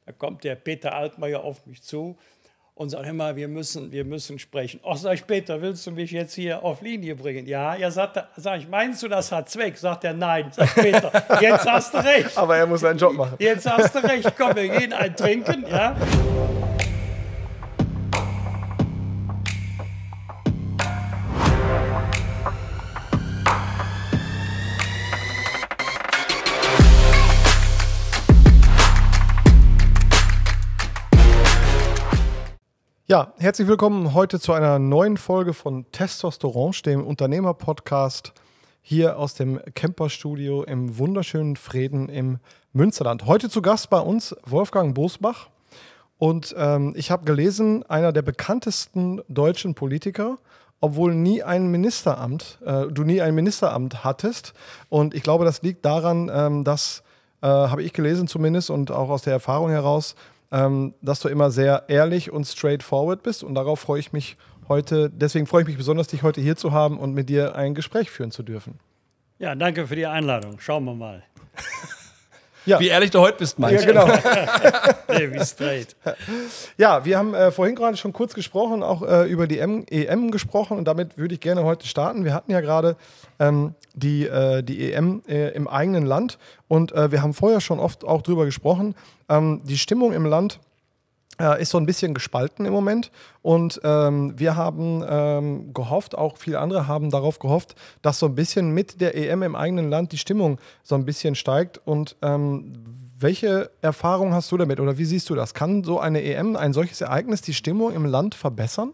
Da kommt der Peter Altmaier auf mich zu und sagt, hör mal, wir müssen sprechen. Ach, sag ich, Peter, willst du mich jetzt hier auf Linie bringen? Ja, sag ich, meinst du, das hat Zweck? Sagt er, nein. Sag ich, Peter, jetzt hast du recht. Aber er muss seinen Job machen. Jetzt hast du recht. Komm, wir gehen ein Trinken, ja. Ja, herzlich willkommen heute zu einer neuen Folge von Testosterange, dem Unternehmer-Podcast hier aus dem Camperstudio im wunderschönen Vreden im Münsterland. Heute zu Gast bei uns Wolfgang Bosbach und ich habe gelesen, einer der bekanntesten deutschen Politiker, obwohl du nie ein Ministeramt hattest, und ich glaube, das liegt daran, dass, habe ich gelesen zumindest und auch aus der Erfahrung heraus, dass du immer sehr ehrlich und straightforward bist, und darauf freue ich mich heute, deswegen freue ich mich besonders, dich heute hier zu haben und mit dir ein Gespräch führen zu dürfen. Ja, danke für die Einladung. Schauen wir mal. Ja. Wie ehrlich du heute bist, meinst du? Ja, genau. Nee, wie straight. Ja, wir haben vorhin gerade schon kurz gesprochen, auch über die EM gesprochen, und damit würde ich gerne heute starten. Wir hatten ja gerade die EM im eigenen Land, und wir haben vorher schon oft auch drüber gesprochen. Die Stimmung im Land ist so ein bisschen gespalten im Moment, und wir haben gehofft, auch viele andere haben darauf gehofft, dass so ein bisschen mit der EM im eigenen Land die Stimmung so ein bisschen steigt. Und welche Erfahrung hast du damit, oder wie siehst du das? Kann so eine EM, ein solches Ereignis, die Stimmung im Land verbessern?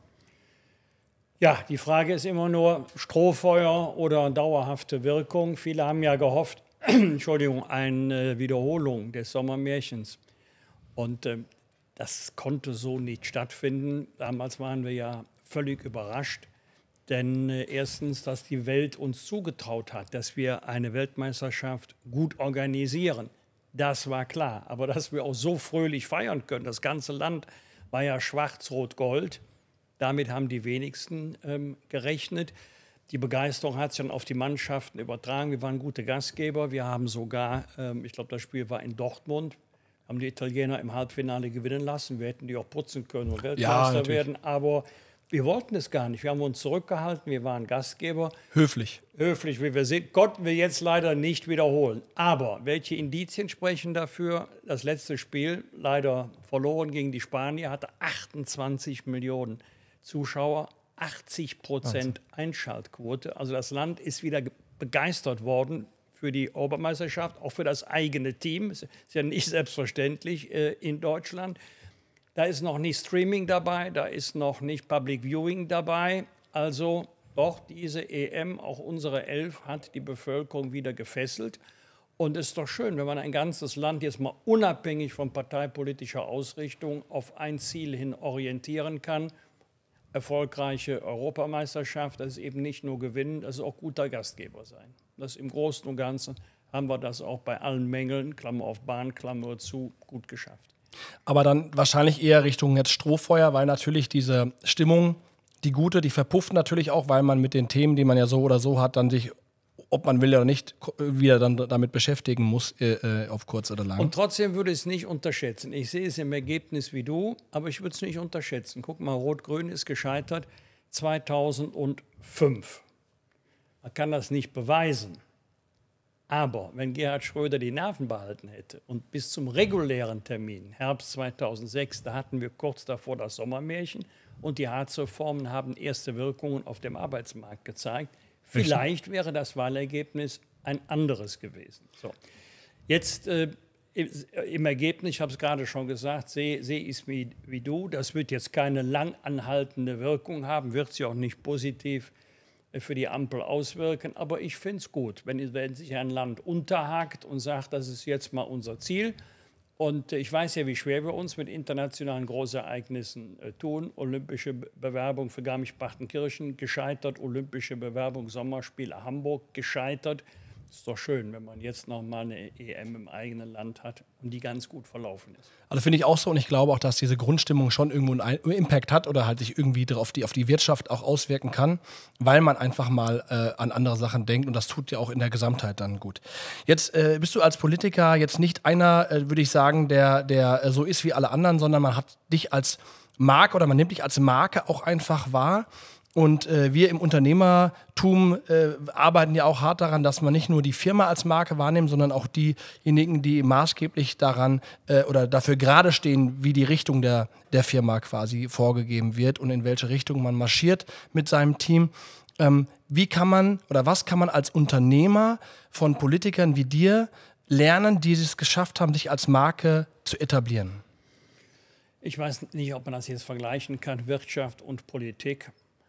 Ja, die Frage ist immer nur Strohfeuer oder dauerhafte Wirkung. Viele haben ja gehofft, Entschuldigung, eine Wiederholung des Sommermärchens. Und das konnte so nicht stattfinden. Damals waren wir ja völlig überrascht. Denn erstens, dass die Welt uns zugetraut hat, dass wir eine Weltmeisterschaft gut organisieren. Das war klar. Aber dass wir auch so fröhlich feiern können, das ganze Land war ja schwarz-rot-gold. Damit haben die wenigsten gerechnet. Die Begeisterung hat sich dann auf die Mannschaften übertragen. Wir waren gute Gastgeber. Wir haben sogar, ich glaube, das Spiel war in Dortmund, haben die Italiener im Halbfinale gewinnen lassen. Wir hätten die auch putzen können und Weltmeister werden. Aber wir wollten es gar nicht. Wir haben uns zurückgehalten. Wir waren Gastgeber. Höflich. Höflich, wie wir sind, konnten wir jetzt leider nicht wiederholen. Aber welche Indizien sprechen dafür? Das letzte Spiel, leider verloren gegen die Spanier, hatte 28 Millionen Zuschauer, 80% Einschaltquote. Also das Land ist wieder begeistert worden für die Europameisterschaft, auch für das eigene Team. Ist ja nicht selbstverständlich in Deutschland. Da ist noch nicht Streaming dabei, da ist noch nicht Public Viewing dabei. Also doch, diese EM, auch unsere 11, hat die Bevölkerung wieder gefesselt. Und es ist doch schön, wenn man ein ganzes Land jetzt mal unabhängig von parteipolitischer Ausrichtung auf ein Ziel hin orientieren kann. Erfolgreiche Europameisterschaft, das ist eben nicht nur gewinnen, das ist auch guter Gastgeber sein. Das im Großen und Ganzen haben wir das auch bei allen Mängeln, Klammer auf Bahn, Klammer zu, gut geschafft. Aber dann wahrscheinlich eher Richtung jetzt Strohfeuer, weil natürlich diese Stimmung, die gute, die verpufft natürlich auch, weil man mit den Themen, die man ja so oder so hat, dann sich, ob man will oder nicht, wieder dann damit beschäftigen muss, auf kurz oder lang. Und trotzdem würde ich es nicht unterschätzen. Ich sehe es im Ergebnis wie du, aber ich würde es nicht unterschätzen. Guck mal, Rot-Grün ist gescheitert 2005. Man kann das nicht beweisen. Aber wenn Gerhard Schröder die Nerven behalten hätte und bis zum regulären Termin, Herbst 2006, da hatten wir kurz davor das Sommermärchen und die Hartz-Reformen haben erste Wirkungen auf dem Arbeitsmarkt gezeigt. Vielleicht wäre das Wahlergebnis ein anderes gewesen. So. Jetzt im Ergebnis, ich habe es gerade schon gesagt, sehe ich es wie du. Das wird jetzt keine lang anhaltende Wirkung haben, wird sie auch nicht positiv für die Ampel auswirken. Aber ich finde es gut, wenn sich ein Land unterhakt und sagt, das ist jetzt mal unser Ziel. Und ich weiß ja, wie schwer wir uns mit internationalen Großereignissen tun. Olympische Bewerbung für Garmisch-Partenkirchen gescheitert, Olympische Bewerbung Sommerspiele Hamburg gescheitert. Ist doch schön, wenn man jetzt noch mal eine EM im eigenen Land hat und die ganz gut verlaufen ist. Also finde ich auch so und ich glaube auch, dass diese Grundstimmung schon irgendwo einen Impact hat oder halt sich irgendwie auf die Wirtschaft auch auswirken kann, weil man einfach mal an andere Sachen denkt und das tut ja auch in der Gesamtheit dann gut. Jetzt bist du als Politiker jetzt nicht einer, würde ich sagen, der so ist wie alle anderen, sondern man hat dich als Marke oder man nimmt dich als Marke auch einfach wahr. Und wir im Unternehmertum arbeiten ja auch hart daran, dass man nicht nur die Firma als Marke wahrnimmt, sondern auch diejenigen, die maßgeblich daran oder dafür gerade stehen, wie die Richtung der Firma quasi vorgegeben wird und in welche Richtung man marschiert mit seinem Team. Wie kann man oder was kann man als Unternehmer von Politikern wie dir lernen, die es geschafft haben, sich als Marke zu etablieren? Ich weiß nicht, ob man das jetzt vergleichen kann, Wirtschaft und Politik.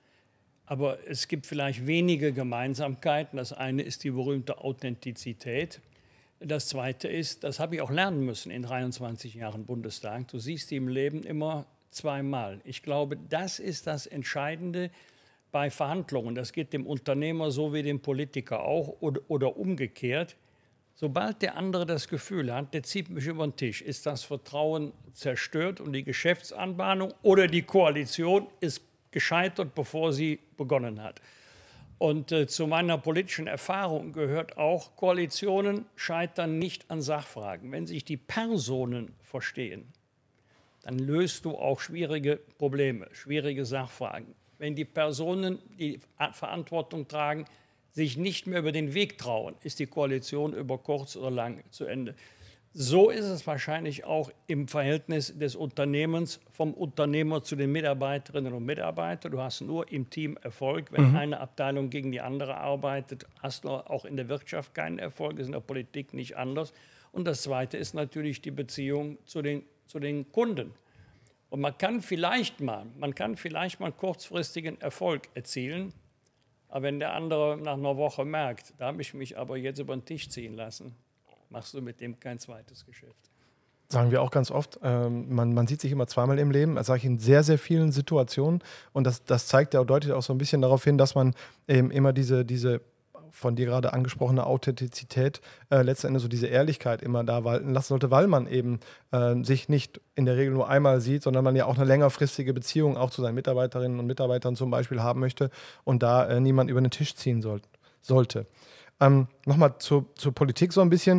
Aber es gibt vielleicht wenige Gemeinsamkeiten. Das eine ist die berühmte Authentizität. Das zweite ist, das habe ich auch lernen müssen in 23 Jahren Bundestag. Du siehst die im Leben immer zweimal. Ich glaube, das ist das Entscheidende bei Verhandlungen. Das geht dem Unternehmer so wie dem Politiker auch oder umgekehrt. Sobald der andere das Gefühl hat, der zieht mich über den Tisch, ist das Vertrauen zerstört und die Geschäftsanbahnung oder die Koalition ist gescheitert, bevor sie begonnen hat. Und zu meiner politischen Erfahrung gehört auch, Koalitionen scheitern nicht an Sachfragen. Wenn sich die Personen verstehen, dann löst du auch schwierige Probleme, schwierige Sachfragen. Wenn die Personen, die Verantwortung tragen, sich nicht mehr über den Weg trauen, ist die Koalition über kurz oder lang zu Ende. So ist es wahrscheinlich auch im Verhältnis des Unternehmens, vom Unternehmer zu den Mitarbeiterinnen und Mitarbeitern. Du hast nur im Team Erfolg, wenn eine Abteilung gegen die andere arbeitet, hast du auch in der Wirtschaft keinen Erfolg, ist in der Politik nicht anders. Und das Zweite ist natürlich die Beziehung zu den Kunden. Und man kann vielleicht mal kurzfristigen Erfolg erzielen, aber wenn der andere nach einer Woche merkt, da habe ich mich aber jetzt über den Tisch ziehen lassen, machst du mit dem kein zweites Geschäft. Sagen wir auch ganz oft, man sieht sich immer zweimal im Leben, das sage ich in sehr, sehr vielen Situationen und das zeigt ja auch deutlich auch so ein bisschen darauf hin, dass man eben immer diese von dir gerade angesprochene Authentizität, letzten Endes so diese Ehrlichkeit immer da walten lassen sollte, weil man eben sich nicht in der Regel nur einmal sieht, sondern man ja auch eine längerfristige Beziehung auch zu seinen Mitarbeiterinnen und Mitarbeitern zum Beispiel haben möchte und da niemand über den Tisch ziehen sollte. Nochmal zur Politik so ein bisschen.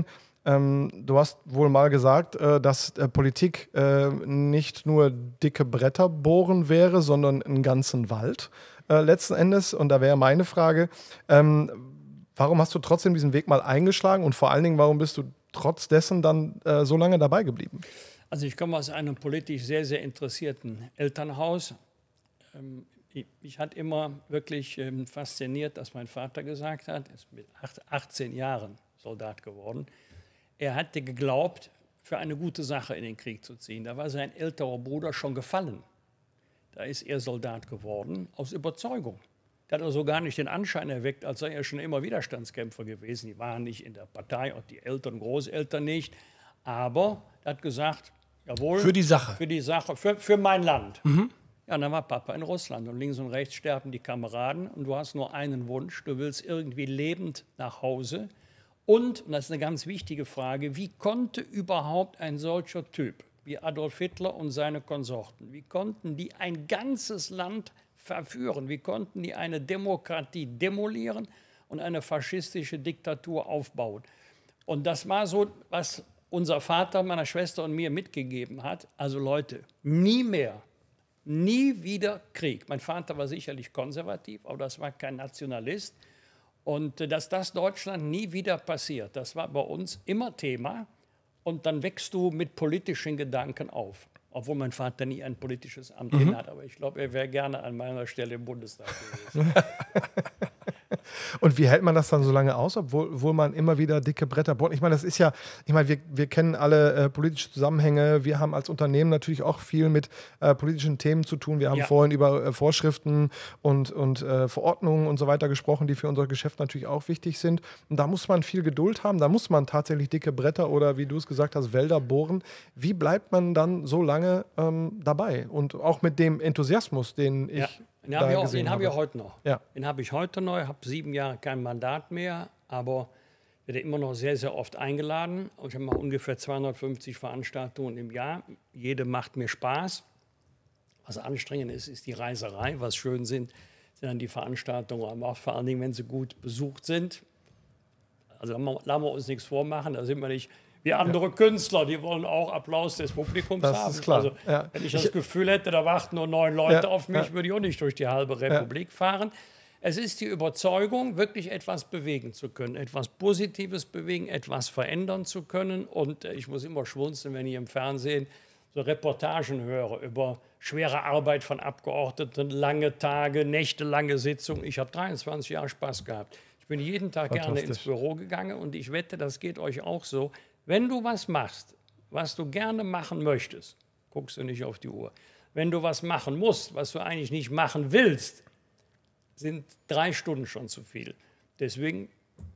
Du hast wohl mal gesagt, dass Politik nicht nur dicke Bretter bohren wäre, sondern einen ganzen Wald letzten Endes. Und da wäre meine Frage, warum hast du trotzdem diesen Weg mal eingeschlagen und vor allen Dingen, warum bist du trotz dessen dann so lange dabei geblieben? Also ich komme aus einem politisch sehr, sehr interessierten Elternhaus. Mich hat immer wirklich fasziniert, dass mein Vater gesagt hat, er ist mit 18 Jahren Soldat geworden, er hatte geglaubt, für eine gute Sache in den Krieg zu ziehen. Da war sein älterer Bruder schon gefallen. Da ist er Soldat geworden, aus Überzeugung. Der hat also gar nicht den Anschein erweckt, als sei er schon immer Widerstandskämpfer gewesen. Die waren nicht in der Partei, auch die Eltern und Großeltern nicht. Aber er hat gesagt, jawohl. Für die Sache. Für die Sache, für mein Land. Mhm. Ja, und dann war Papa in Russland und links und rechts sterben die Kameraden und du hast nur einen Wunsch, du willst irgendwie lebend nach Hause. Und das ist eine ganz wichtige Frage, wie konnte überhaupt ein solcher Typ wie Adolf Hitler und seine Konsorten, wie konnten die ein ganzes Land verführen, wie konnten die eine Demokratie demolieren und eine faschistische Diktatur aufbauen? Und das war so, was unser Vater meiner Schwester und mir mitgegeben hat. Also Leute, nie mehr. Nie wieder Krieg. Mein Vater war sicherlich konservativ, aber das war kein Nationalist. Und dass das Deutschland nie wieder passiert, das war bei uns immer Thema. Und dann wächst du mit politischen Gedanken auf. Obwohl mein Vater nie ein politisches Amt innehat. Aber ich glaube, er wäre gerne an meiner Stelle im Bundestag gewesen. Und wie hält man das dann so lange aus, obwohl man immer wieder dicke Bretter bohrt? Ich meine, das ist ja, wir kennen alle politische Zusammenhänge. Wir haben als Unternehmen natürlich auch viel mit politischen Themen zu tun. Wir haben vorhin über Vorschriften und Verordnungen und so weiter gesprochen, die für unser Geschäft natürlich auch wichtig sind. Und da muss man viel Geduld haben. Da muss man tatsächlich dicke Bretter oder, wie du es gesagt hast, Wälder bohren. Wie bleibt man dann so lange dabei? Und auch mit dem Enthusiasmus, den ich Den habe ich heute noch. Ja. Den habe ich heute noch. Ich habe 7 Jahre kein Mandat mehr, aber werde immer noch sehr, sehr oft eingeladen. Ich habe mal ungefähr 250 Veranstaltungen im Jahr. Jede macht mir Spaß. Was anstrengend ist, ist die Reiserei. Was schön sind dann die Veranstaltungen, aber auch vor allen Dingen, wenn sie gut besucht sind. Also lassen wir uns nichts vormachen, da sind wir nicht wie andere Künstler, die wollen auch Applaus des Publikums haben. Das ist klar. Also, wenn ich das Gefühl hätte, da warten nur 9 Leute auf mich, würde ich auch nicht durch die halbe Republik fahren. Es ist die Überzeugung, wirklich etwas bewegen zu können, etwas Positives bewegen, etwas verändern zu können. Und ich muss immer schmunzeln, wenn ich im Fernsehen so Reportagen höre über schwere Arbeit von Abgeordneten, lange Tage, nächtelange Sitzungen. Ich habe 23 Jahre Spaß gehabt. Ich bin jeden Tag gerne ins Büro gegangen und ich wette, das geht euch auch so. Wenn du was machst, was du gerne machen möchtest, guckst du nicht auf die Uhr. Wenn du was machen musst, was du eigentlich nicht machen willst, sind 3 Stunden schon zu viel. Deswegen,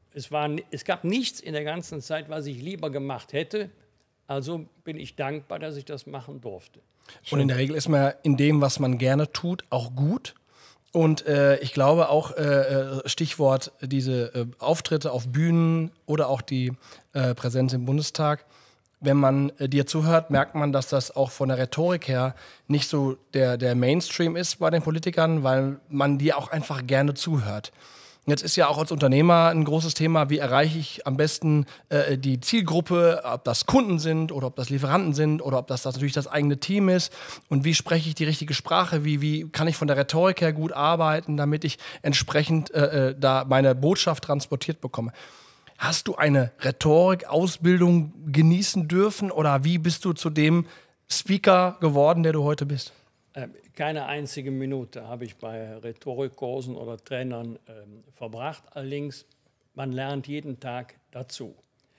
es gab nichts in der ganzen Zeit, was ich lieber gemacht hätte. Also bin ich dankbar, dass ich das machen durfte. Und in der Regel ist man in dem, was man gerne tut, auch gut. Und ich glaube auch, Stichwort diese Auftritte auf Bühnen oder auch die Präsenz im Bundestag, wenn man dir zuhört, merkt man, dass das auch von der Rhetorik her nicht so der Mainstream ist bei den Politikern, weil man dir auch einfach gerne zuhört. Jetzt ist ja auch als Unternehmer ein großes Thema, wie erreiche ich am besten die Zielgruppe, ob das Kunden sind oder ob das Lieferanten sind oder ob das natürlich das eigene Team ist und wie spreche ich die richtige Sprache, wie kann ich von der Rhetorik her gut arbeiten, damit ich entsprechend da meine Botschaft transportiert bekomme. Hast du eine Rhetorik-Ausbildung genießen dürfen oder wie bist du zu dem Speaker geworden, der du heute bist? Keine einzige Minute habe ich bei Rhetorikkursen oder Trainern verbracht. Allerdings, man lernt jeden Tag dazu.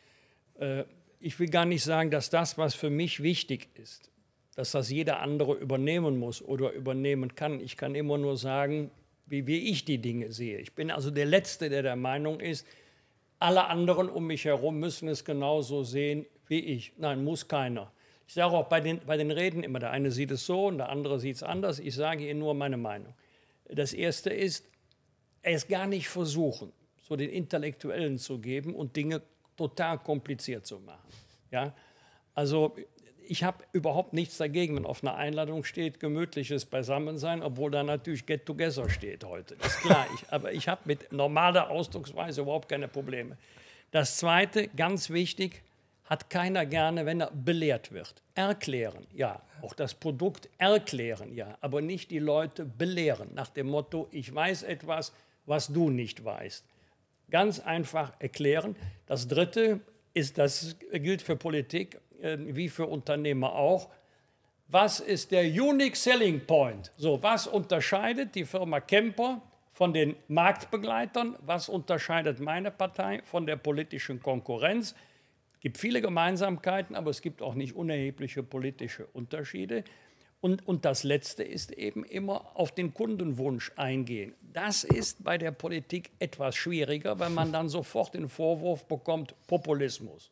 Ich will gar nicht sagen, dass das, was für mich wichtig ist, dass das jeder andere übernehmen muss oder übernehmen kann. Ich kann immer nur sagen, wie ich die Dinge sehe. Ich bin also der Letzte, der Meinung ist, alle anderen um mich herum müssen es genauso sehen wie ich. Nein, muss keiner. Ich sage auch bei den Reden immer, der eine sieht es so und der andere sieht es anders. Ich sage Ihnen nur meine Meinung. Das Erste ist, es gar nicht versuchen, so den Intellektuellen zu geben und Dinge total kompliziert zu machen. Ja? Also ich habe überhaupt nichts dagegen, wenn auf einer Einladung steht, gemütliches Beisammensein, obwohl da natürlich Get Together steht heute. Das ist klar. Aber ich habe mit normaler Ausdrucksweise überhaupt keine Probleme. Das Zweite, ganz wichtig, hat keiner gerne, wenn er belehrt wird. Erklären, ja. Auch das Produkt erklären, ja. Aber nicht die Leute belehren. Nach dem Motto, ich weiß etwas, was du nicht weißt. Ganz einfach erklären. Das Dritte ist, das gilt für Politik wie für Unternehmer auch. Was ist der Unique Selling Point? So, was unterscheidet die Firma Kemper von den Marktbegleitern? Was unterscheidet meine Partei von der politischen Konkurrenz? Es gibt viele Gemeinsamkeiten, aber es gibt auch nicht unerhebliche politische Unterschiede. Und das Letzte ist eben immer auf den Kundenwunsch eingehen. Das ist bei der Politik etwas schwieriger, weil man dann sofort den Vorwurf bekommt, Populismus.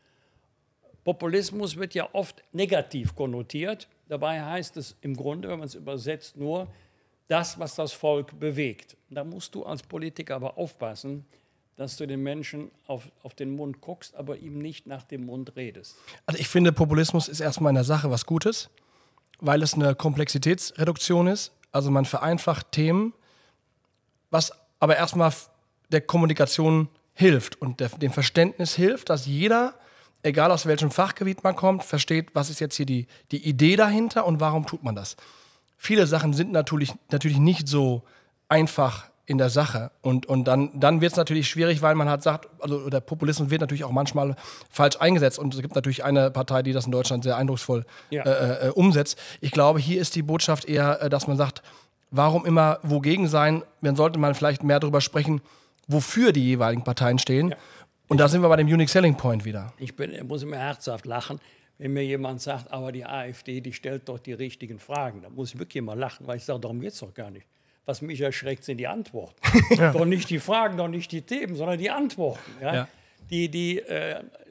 Populismus wird ja oft negativ konnotiert. Dabei heißt es im Grunde, wenn man es übersetzt, nur das, was das Volk bewegt. Da musst du als Politiker aber aufpassen, dass du den Menschen auf den Mund guckst, aber ihm nicht nach dem Mund redest. Also ich finde, Populismus ist erstmal in der Sache was Gutes, weil es eine Komplexitätsreduktion ist. Also man vereinfacht Themen, was aber erstmal der Kommunikation hilft und dem Verständnis hilft, dass jeder, egal aus welchem Fachgebiet man kommt, versteht, was ist jetzt hier die Idee dahinter und warum tut man das. Viele Sachen sind natürlich nicht so einfach in der Sache. Und dann wird es natürlich schwierig, weil man sagt, also der Populismus wird natürlich auch manchmal falsch eingesetzt. Und es gibt natürlich eine Partei, die das in Deutschland sehr eindrucksvoll umsetzt. Ich glaube, hier ist die Botschaft eher, dass man sagt, warum immer wogegen sein? Dann sollte man vielleicht mehr darüber sprechen, wofür die jeweiligen Parteien stehen. Ja. Und da sind wir bei dem Unique Selling Point wieder. Ich muss immer herzhaft lachen, wenn mir jemand sagt, aber die AfD, die stellt doch die richtigen Fragen. Da muss ich wirklich immer lachen, weil ich sage, darum geht es doch gar nicht. Was mich erschreckt, sind die Antworten. Ja. Doch nicht die Fragen, doch nicht die Themen, sondern die Antworten. Ja? Ja.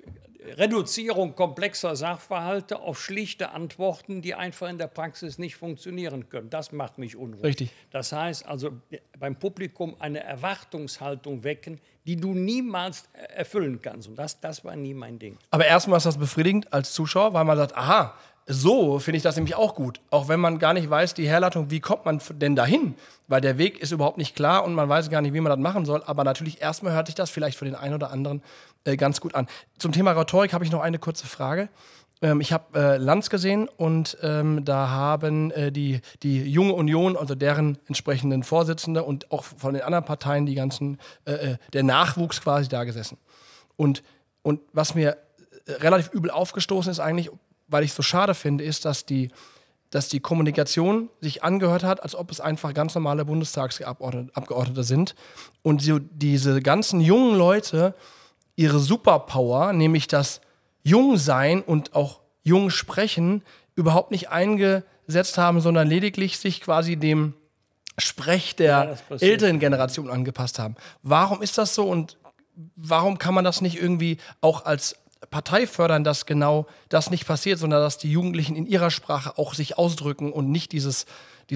Reduzierung komplexer Sachverhalte auf schlichte Antworten, die einfach in der Praxis nicht funktionieren können. Das macht mich unruhig. Richtig. Das heißt also, beim Publikum eine Erwartungshaltung wecken, die du niemals erfüllen kannst. Und das war nie mein Ding. Aber erstmal ist das befriedigend als Zuschauer, weil man sagt, aha, so finde ich das nämlich auch gut. Auch wenn man gar nicht weiß, die Herleitung, wie kommt man denn dahin? Weil der Weg ist überhaupt nicht klar und man weiß gar nicht, wie man das machen soll. Aber natürlich erstmal hört sich das vielleicht für den einen oder anderen ganz gut an. Zum Thema Rhetorik habe ich noch eine kurze Frage. Ich habe Lanz gesehen und da haben die Junge Union, also deren entsprechenden Vorsitzende und auch von den anderen Parteien die ganzen, der Nachwuchs quasi da gesessen. Und was mir relativ übel aufgestoßen ist eigentlich, weil ich es so schade finde, ist, dass die Kommunikation sich angehört hat, als ob es einfach ganz normale Bundestagsabgeordnete sind. Und so diese ganzen jungen Leute ihre Superpower, nämlich das Jungsein und auch jung sprechen, überhaupt nicht eingesetzt haben, sondern lediglich sich quasi dem Sprech der älteren Generation angepasst haben. Warum ist das so und warum kann man das nicht irgendwie auch als Partei fördern, dass genau das nicht passiert, sondern dass die Jugendlichen in ihrer Sprache auch sich ausdrücken und nicht dieses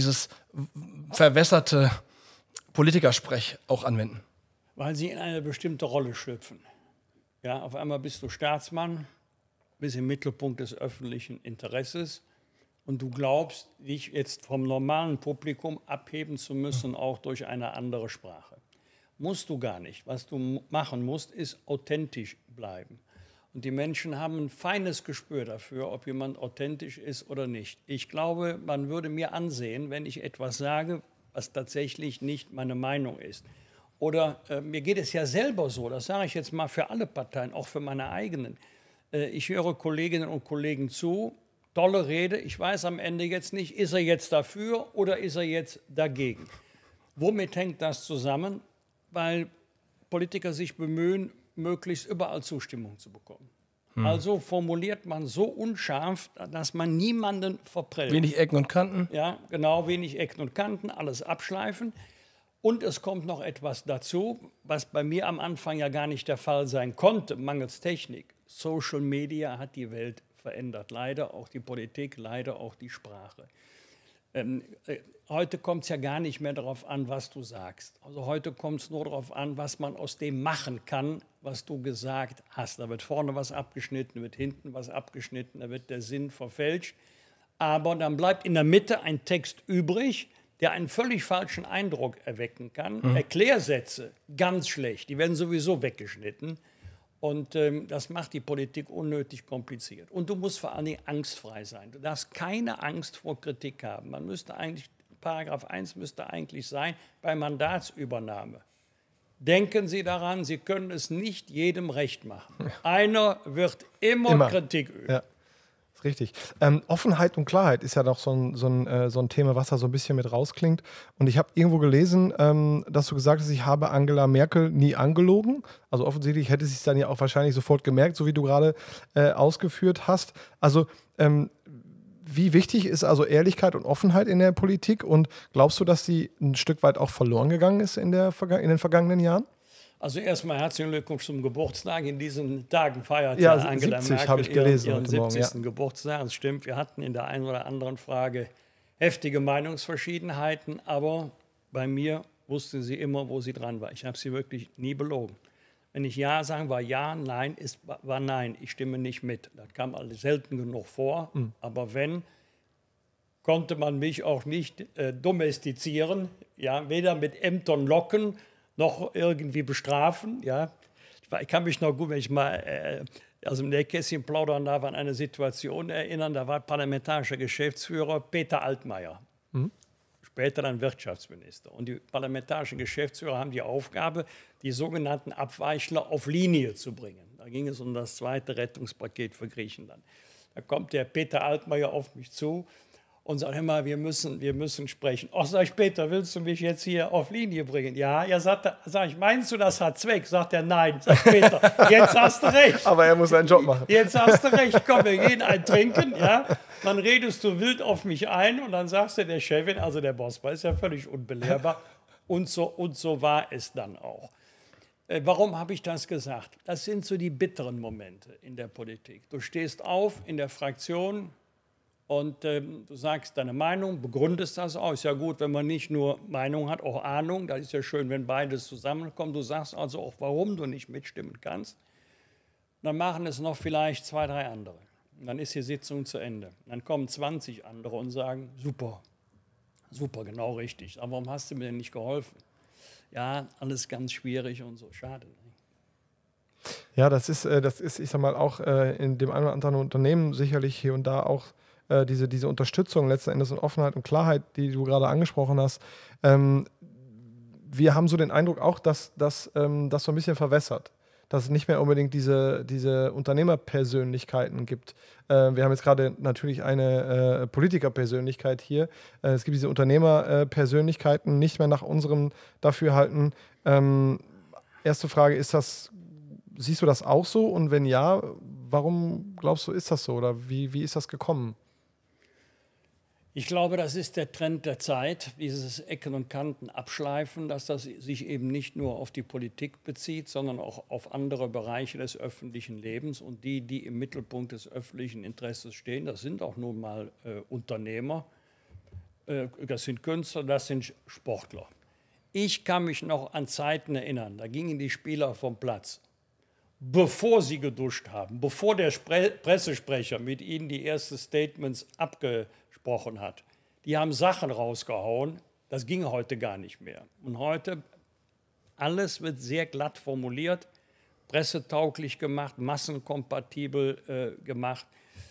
verwässerte Politikersprech auch anwenden? Weil sie in eine bestimmte Rolle schlüpfen. Ja, auf einmal bist du Staatsmann, bist im Mittelpunkt des öffentlichen Interesses und du glaubst, dich jetzt vom normalen Publikum abheben zu müssen, auch durch eine andere Sprache. Musst du gar nicht. Was du machen musst, ist authentisch bleiben. Und die Menschen haben ein feines Gespür dafür, ob jemand authentisch ist oder nicht. Ich glaube, man würde mir ansehen, wenn ich etwas sage, was tatsächlich nicht meine Meinung ist. Oder mir geht es ja selber so, das sage ich jetzt mal für alle Parteien, auch für meine eigenen. Ich höre Kolleginnen und Kollegen zu, tolle Rede, ich weiß am Ende jetzt nicht, ist er jetzt dafür oder ist er jetzt dagegen. Womit hängt das zusammen? Weil Politiker sich bemühen, möglichst überall Zustimmung zu bekommen. Also formuliert man so unscharf, dass man niemanden verprellt. Wenig Ecken und Kanten. Ja, genau, wenig Ecken und Kanten, alles abschleifen. Und es kommt noch etwas dazu, was bei mir am Anfang ja gar nicht der Fall sein konnte, mangels Technik. Social Media hat die Welt verändert, leider auch die Politik, leider auch die Sprache. Heute kommt es ja gar nicht mehr darauf an, was du sagst. Also heute kommt es nur darauf an, was man aus dem machen kann, was du gesagt hast. Da wird vorne was abgeschnitten, da wird hinten was abgeschnitten, da wird der Sinn verfälscht. Aber dann bleibt in der Mitte ein Text übrig, der einen völlig falschen Eindruck erwecken kann. Erklärsätze, ganz schlecht, die werden sowieso weggeschnitten. Und das macht die Politik unnötig kompliziert. Und du musst vor allen Dingen angstfrei sein. Du darfst keine Angst vor Kritik haben. Man müsste eigentlich, Paragraph 1 müsste eigentlich sein, bei Mandatsübernahme. Denken Sie daran, Sie können es nicht jedem recht machen. Einer wird immer Kritik üben. Ja. Richtig. Offenheit und Klarheit ist ja doch so ein Thema, was da so ein bisschen mit rausklingt. Und ich habe irgendwo gelesen, dass du gesagt hast, ich habe Angela Merkel nie angelogen. Also offensichtlich hätte sie es dann ja auch wahrscheinlich sofort gemerkt, so wie du gerade ausgeführt hast. Also wie wichtig ist also Ehrlichkeit und Offenheit in der Politik? Und glaubst du, dass sie ein Stück weit auch verloren gegangen ist in den vergangenen Jahren? Also erstmal herzlichen Glückwunsch zum Geburtstag. In diesen Tagen feiert ja, Angela 70, Merkel habe ich gelesen, ihren 70. Morgen, ja. Geburtstag. Das stimmt, wir hatten in der einen oder anderen Frage heftige Meinungsverschiedenheiten, aber bei mir wusste sie immer, wo sie dran war. Ich habe sie wirklich nie belogen. Wenn ich Ja sagen, war Ja, Nein war Nein. Ich stimme nicht mit. Das kam alles selten genug vor, aber wenn, konnte man mich auch nicht domestizieren, ja, weder mit Ämtern locken, noch irgendwie bestrafen. Ja. Ich kann mich noch gut, wenn ich mal aus dem Nähkästchen plaudern darf, an eine Situation erinnern. Da war parlamentarischer Geschäftsführer Peter Altmaier, später dann Wirtschaftsminister. Und die parlamentarischen Geschäftsführer haben die Aufgabe, die sogenannten Abweichler auf Linie zu bringen. Da ging es um das zweite Rettungspaket für Griechenland. Da kommt der Peter Altmaier auf mich zu und sagt immer, wir müssen sprechen. Ach, sag ich, Peter, willst du mich jetzt hier auf Linie bringen? Ja, sag ich, meinst du, das hat Zweck? Sagt er, nein. Sag Peter, jetzt hast du recht. Aber er muss seinen Job machen. Jetzt hast du recht, komm, wir gehen ein Trinken, ja. Dann redest du wild auf mich ein und dann sagst du der Chefin, also der Boss, ist ja völlig unbelehrbar. Und so war es dann auch. Warum habe ich das gesagt? Das sind so die bitteren Momente in der Politik. Du stehst auf in der Fraktion und du sagst deine Meinung, begründest das auch. Ist ja gut, wenn man nicht nur Meinung hat, auch Ahnung. Das ist ja schön, wenn beides zusammenkommt. Du sagst also auch, warum du nicht mitstimmen kannst. Dann machen es noch vielleicht 2, 3 andere. Und dann ist die Sitzung zu Ende. Dann kommen 20 andere und sagen, super, super, genau richtig. Aber warum hast du mir denn nicht geholfen? Ja, alles ganz schwierig und so, schade. Ja, das ist, ich sag mal, auch in dem einen oder anderen Unternehmen sicherlich hier und da auch diese Unterstützung letzten Endes und Offenheit und Klarheit, die du gerade angesprochen hast. Wir haben so den Eindruck auch, dass das so ein bisschen verwässert. Dass es nicht mehr unbedingt diese Unternehmerpersönlichkeiten gibt. Wir haben jetzt gerade natürlich eine Politikerpersönlichkeit hier. Es gibt diese Unternehmerpersönlichkeiten nicht mehr nach unserem Dafürhalten. Erste Frage, siehst du das auch so? Und wenn ja, warum glaubst du, ist das so? Oder wie ist das gekommen? Ich glaube, das ist der Trend der Zeit, dieses Ecken und Kanten abschleifen, dass das sich eben nicht nur auf die Politik bezieht, sondern auch auf andere Bereiche des öffentlichen Lebens. Und die im Mittelpunkt des öffentlichen Interesses stehen, das sind auch nun mal Unternehmer, das sind Künstler, das sind Sportler. Ich kann mich noch an Zeiten erinnern, da gingen die Spieler vom Platz, bevor sie geduscht haben, bevor der Pressesprecher mit ihnen die ersten Statements abgesprochen hat. Die haben Sachen rausgehauen, das ging heute gar nicht mehr. Und heute, alles wird sehr glatt formuliert, pressetauglich gemacht, massenkompatibel gemacht.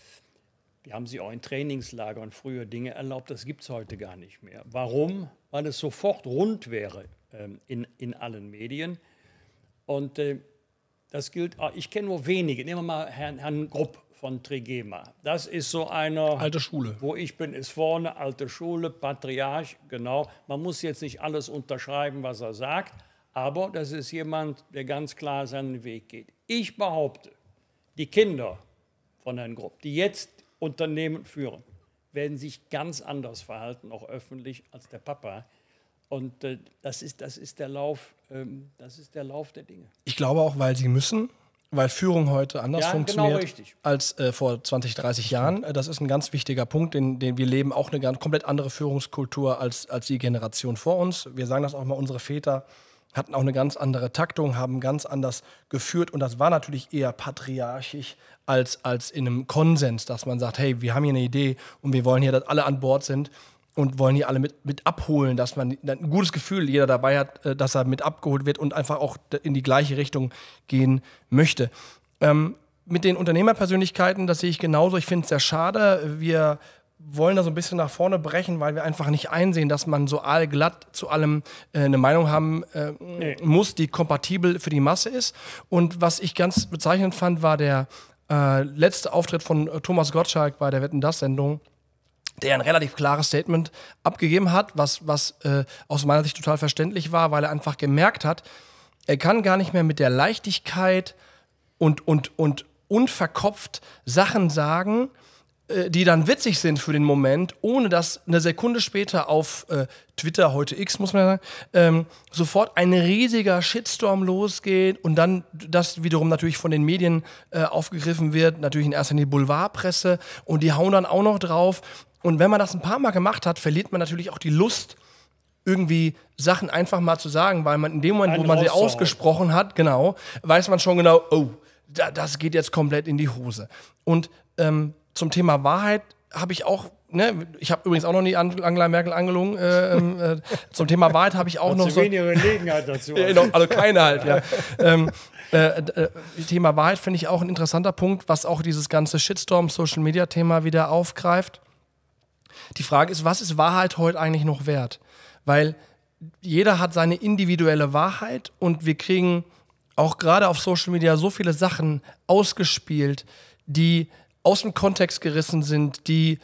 Die haben sich auch in Trainingslagern früher Dinge erlaubt, das gibt es heute gar nicht mehr. Warum? Weil es sofort rund wäre in allen Medien. Und das gilt, ich kenne nur wenige, nehmen wir mal Herrn Grupp von Trigema. Das ist so einer... Alte Schule. Wo ich bin, ist vorne, alte Schule, Patriarch, genau. Man muss jetzt nicht alles unterschreiben, was er sagt, aber das ist jemand, der ganz klar seinen Weg geht. Ich behaupte, die Kinder von Herrn Grupp, die jetzt Unternehmen führen, werden sich ganz anders verhalten, auch öffentlich, als der Papa. Und das ist der Lauf der Dinge. Ich glaube auch, weil sie müssen, weil Führung heute anders funktioniert genau als vor 20, 30 Jahren. Das ist ein ganz wichtiger Punkt, den wir leben, auch eine ganz komplett andere Führungskultur als die Generation vor uns. Wir sagen das auch mal, unsere Väter hatten auch eine ganz andere Taktung, haben ganz anders geführt und das war natürlich eher patriarchisch als in einem Konsens, dass man sagt, hey, wir haben hier eine Idee und wir wollen hier, dass alle an Bord sind und wollen hier alle mit abholen, dass man ein gutes Gefühl jeder dabei hat, dass er mit abgeholt wird und einfach auch in die gleiche Richtung gehen möchte. Mit den Unternehmerpersönlichkeiten, das sehe ich genauso. Ich finde es sehr schade. Wir wollen da so ein bisschen nach vorne brechen, weil wir einfach nicht einsehen, dass man so allglatt zu allem eine Meinung haben muss, die kompatibel für die Masse ist. Und was ich ganz bezeichnend fand, war der letzte Auftritt von Thomas Gottschalk bei der Wetten, dass Sendung, der ein relativ klares Statement abgegeben hat, was aus meiner Sicht total verständlich war, weil er einfach gemerkt hat, er kann gar nicht mehr mit der Leichtigkeit und unverkopft Sachen sagen, die dann witzig sind für den Moment, ohne dass eine Sekunde später auf Twitter, heute X, muss man sagen, sofort ein riesiger Shitstorm losgeht und dann das wiederum natürlich von den Medien aufgegriffen wird, natürlich in erster Linie die Boulevardpresse und die hauen dann auch noch drauf. Und wenn man das ein paar Mal gemacht hat, verliert man natürlich auch die Lust, irgendwie Sachen einfach mal zu sagen, weil man in dem Moment, wo man sie ausgesprochen hat, genau, weiß man schon genau, oh, das geht jetzt komplett in die Hose. Und zum Thema Wahrheit habe ich auch, ich habe übrigens auch noch nie Angela Merkel angelogen, zum Thema Wahrheit habe ich auch noch so... weniger Gelegenheit dazu. Also keine halt, ja. Thema Wahrheit finde ich auch ein interessanter Punkt, was auch dieses ganze Shitstorm-Social-Media-Thema wieder aufgreift. Die Frage ist, was ist Wahrheit heute eigentlich noch wert? Weil jeder hat seine individuelle Wahrheit und wir kriegen auch gerade auf Social Media so viele Sachen ausgespielt, die aus dem Kontext gerissen sind, die,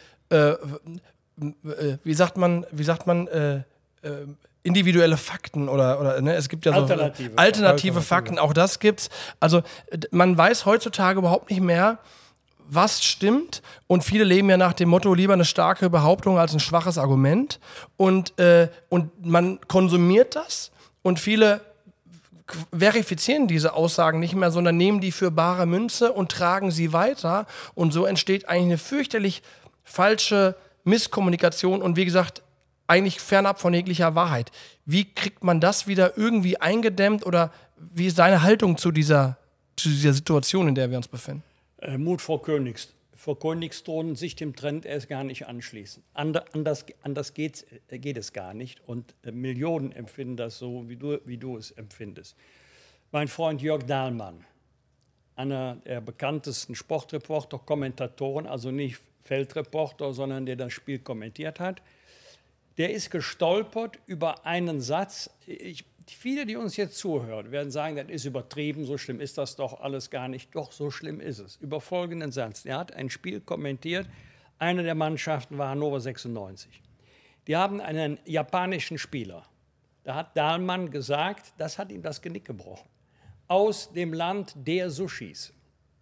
wie sagt man, individuelle Fakten oder es gibt ja so alternative Fakten, auch das gibt's. Also man weiß heutzutage überhaupt nicht mehr, was stimmt und viele leben ja nach dem Motto, lieber eine starke Behauptung als ein schwaches Argument und man konsumiert das und viele verifizieren diese Aussagen nicht mehr, sondern nehmen die für bare Münze und tragen sie weiter. Und so entsteht eigentlich eine fürchterlich falsche Misskommunikation und wie gesagt, eigentlich fernab von jeglicher Wahrheit. Wie kriegt man das wieder irgendwie eingedämmt oder wie ist deine Haltung zu dieser Situation, in der wir uns befinden? Mut vor Königsthron, sich dem Trend erst gar nicht anschließen. Anders geht es gar nicht. Und Millionen empfinden das so, wie du es empfindest. Mein Freund Jörg Dahlmann, einer der bekanntesten Sportreporter, Kommentatoren, also nicht Feldreporter, sondern der das Spiel kommentiert hat, der ist gestolpert über einen Satz. Viele, die uns jetzt zuhören, werden sagen, das ist übertrieben, so schlimm ist das doch alles gar nicht. Doch, so schlimm ist es. Über folgenden Satz. Er hat ein Spiel kommentiert, eine der Mannschaften war Hannover 96. Die haben einen japanischen Spieler. Da hat Dahlmann gesagt, das hat ihm das Genick gebrochen. Aus dem Land der Sushis.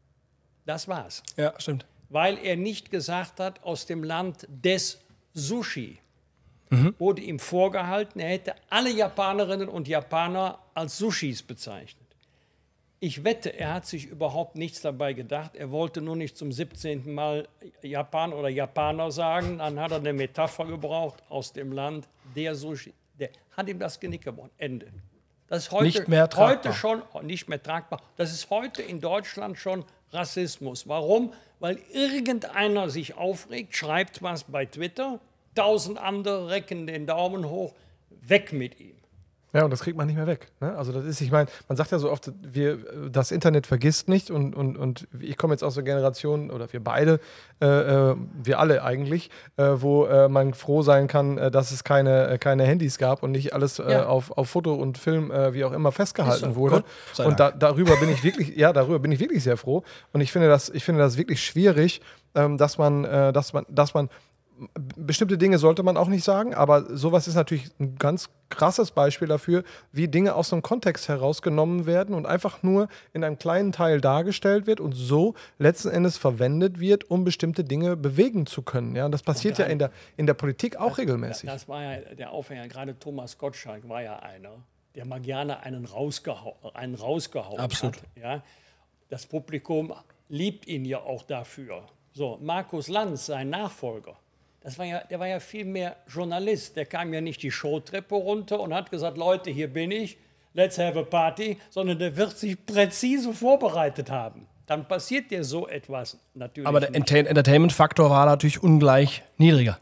Das war's. Ja, stimmt. Weil er nicht gesagt hat, aus dem Land des Sushi. Wurde ihm vorgehalten, er hätte alle Japanerinnen und Japaner als Sushis bezeichnet. Ich wette, er hat sich überhaupt nichts dabei gedacht. Er wollte nur nicht zum 17. Mal Japan oder Japaner sagen. Dann hat er eine Metapher gebraucht aus dem Land der Sushi. Der hat ihm das Genick gebrochen. Ende. Das ist heute nicht mehr tragbar. Heute schon nicht mehr tragbar. Das ist heute in Deutschland schon Rassismus. Warum? Weil irgendeiner sich aufregt, schreibt was bei Twitter, 1000 andere recken den Daumen hoch, weg mit ihm. Ja, und das kriegt man nicht mehr weg. Ne? Also das ist, ich meine, man sagt ja so oft, das Internet vergisst nicht und ich komme jetzt aus der Generation, oder wir beide, wir alle eigentlich, wo man froh sein kann, dass es keine Handys gab und nicht alles auf Foto und Film, wie auch immer, festgehalten wurde. Und darüber bin ich wirklich sehr froh. Und ich finde das wirklich schwierig, dass man bestimmte Dinge sollte man auch nicht sagen, aber sowas ist natürlich ein ganz krasses Beispiel dafür, wie Dinge aus einem Kontext herausgenommen werden und einfach nur in einem kleinen Teil dargestellt wird und so letzten Endes verwendet wird, um bestimmte Dinge bewegen zu können. Ja, und das passiert ja in der Politik auch regelmäßig. Das war ja der Aufhänger. Gerade Thomas Gottschalk war ja einer, der mal gerne einen rausgehauen Absolut. hat. Ja? Das Publikum liebt ihn ja auch dafür. So, Markus Lanz, sein Nachfolger, der war ja viel mehr Journalist. Der kam ja nicht die Showtreppe runter und hat gesagt, Leute, hier bin ich, let's have a party, sondern der wird sich präzise vorbereitet haben. Dann passiert dir so etwas natürlich. Aber der Entertainment-Faktor war natürlich ungleich niedriger.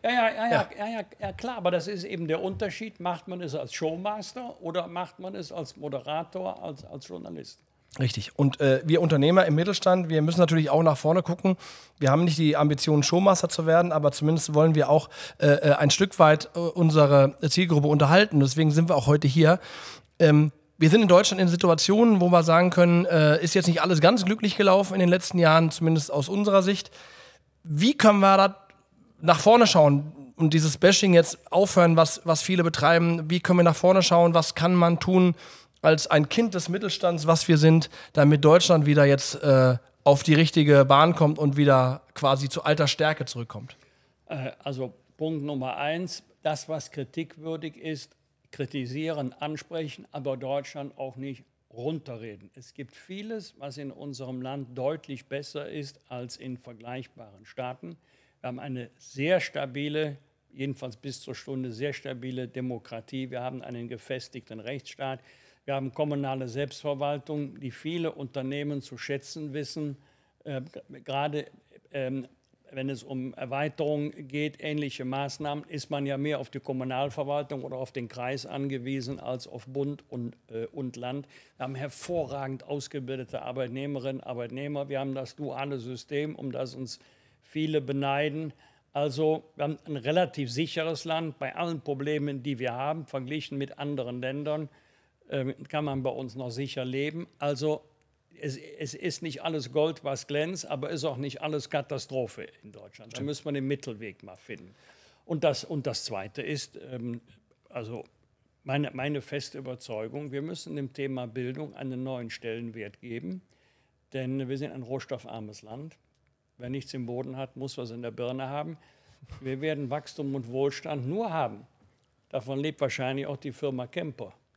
Ja, klar, aber das ist eben der Unterschied. Macht man es als Showmaster oder macht man es als Moderator, als Journalist? Richtig. Und wir Unternehmer im Mittelstand, wir müssen natürlich auch nach vorne gucken. Wir haben nicht die Ambition, Showmaster zu werden, aber zumindest wollen wir auch ein Stück weit unsere Zielgruppe unterhalten. Deswegen sind wir auch heute hier. Wir sind in Deutschland in Situationen, wo wir sagen können, ist jetzt nicht alles ganz glücklich gelaufen in den letzten Jahren, zumindest aus unserer Sicht. Wie können wir da nach vorne schauen und dieses Bashing jetzt aufhören, was viele betreiben? Wie können wir nach vorne schauen? Was kann man tun als ein Kind des Mittelstands, was wir sind, damit Deutschland wieder jetzt auf die richtige Bahn kommt und wieder quasi zu alter Stärke zurückkommt? Also Punkt Nummer 1, das, was kritikwürdig ist, kritisieren, ansprechen, aber Deutschland auch nicht runterreden. Es gibt vieles, was in unserem Land deutlich besser ist als in vergleichbaren Staaten. Wir haben eine sehr stabile, jedenfalls bis zur Stunde, sehr stabile Demokratie. Wir haben einen gefestigten Rechtsstaat. Wir haben kommunale Selbstverwaltung, die viele Unternehmen zu schätzen wissen. Gerade wenn es um Erweiterung geht, ähnliche Maßnahmen, ist man ja mehr auf die Kommunalverwaltung oder auf den Kreis angewiesen als auf Bund und Land. Wir haben hervorragend ausgebildete Arbeitnehmerinnen, Arbeitnehmer. Wir haben das duale System, um das uns viele beneiden. Also wir haben ein relativ sicheres Land bei allen Problemen, die wir haben, verglichen mit anderen Ländern. Kann man bei uns noch sicher leben. Also es ist nicht alles Gold, was glänzt, aber ist auch nicht alles Katastrophe in Deutschland. Da müssen wir den Mittelweg mal finden. Und das Zweite ist, also meine feste Überzeugung, wir müssen dem Thema Bildung einen neuen Stellenwert geben, denn wir sind ein rohstoffarmes Land. Wer nichts im Boden hat, muss was in der Birne haben. Wir werden Wachstum und Wohlstand nur haben. Davon lebt wahrscheinlich auch die Firma Kemper,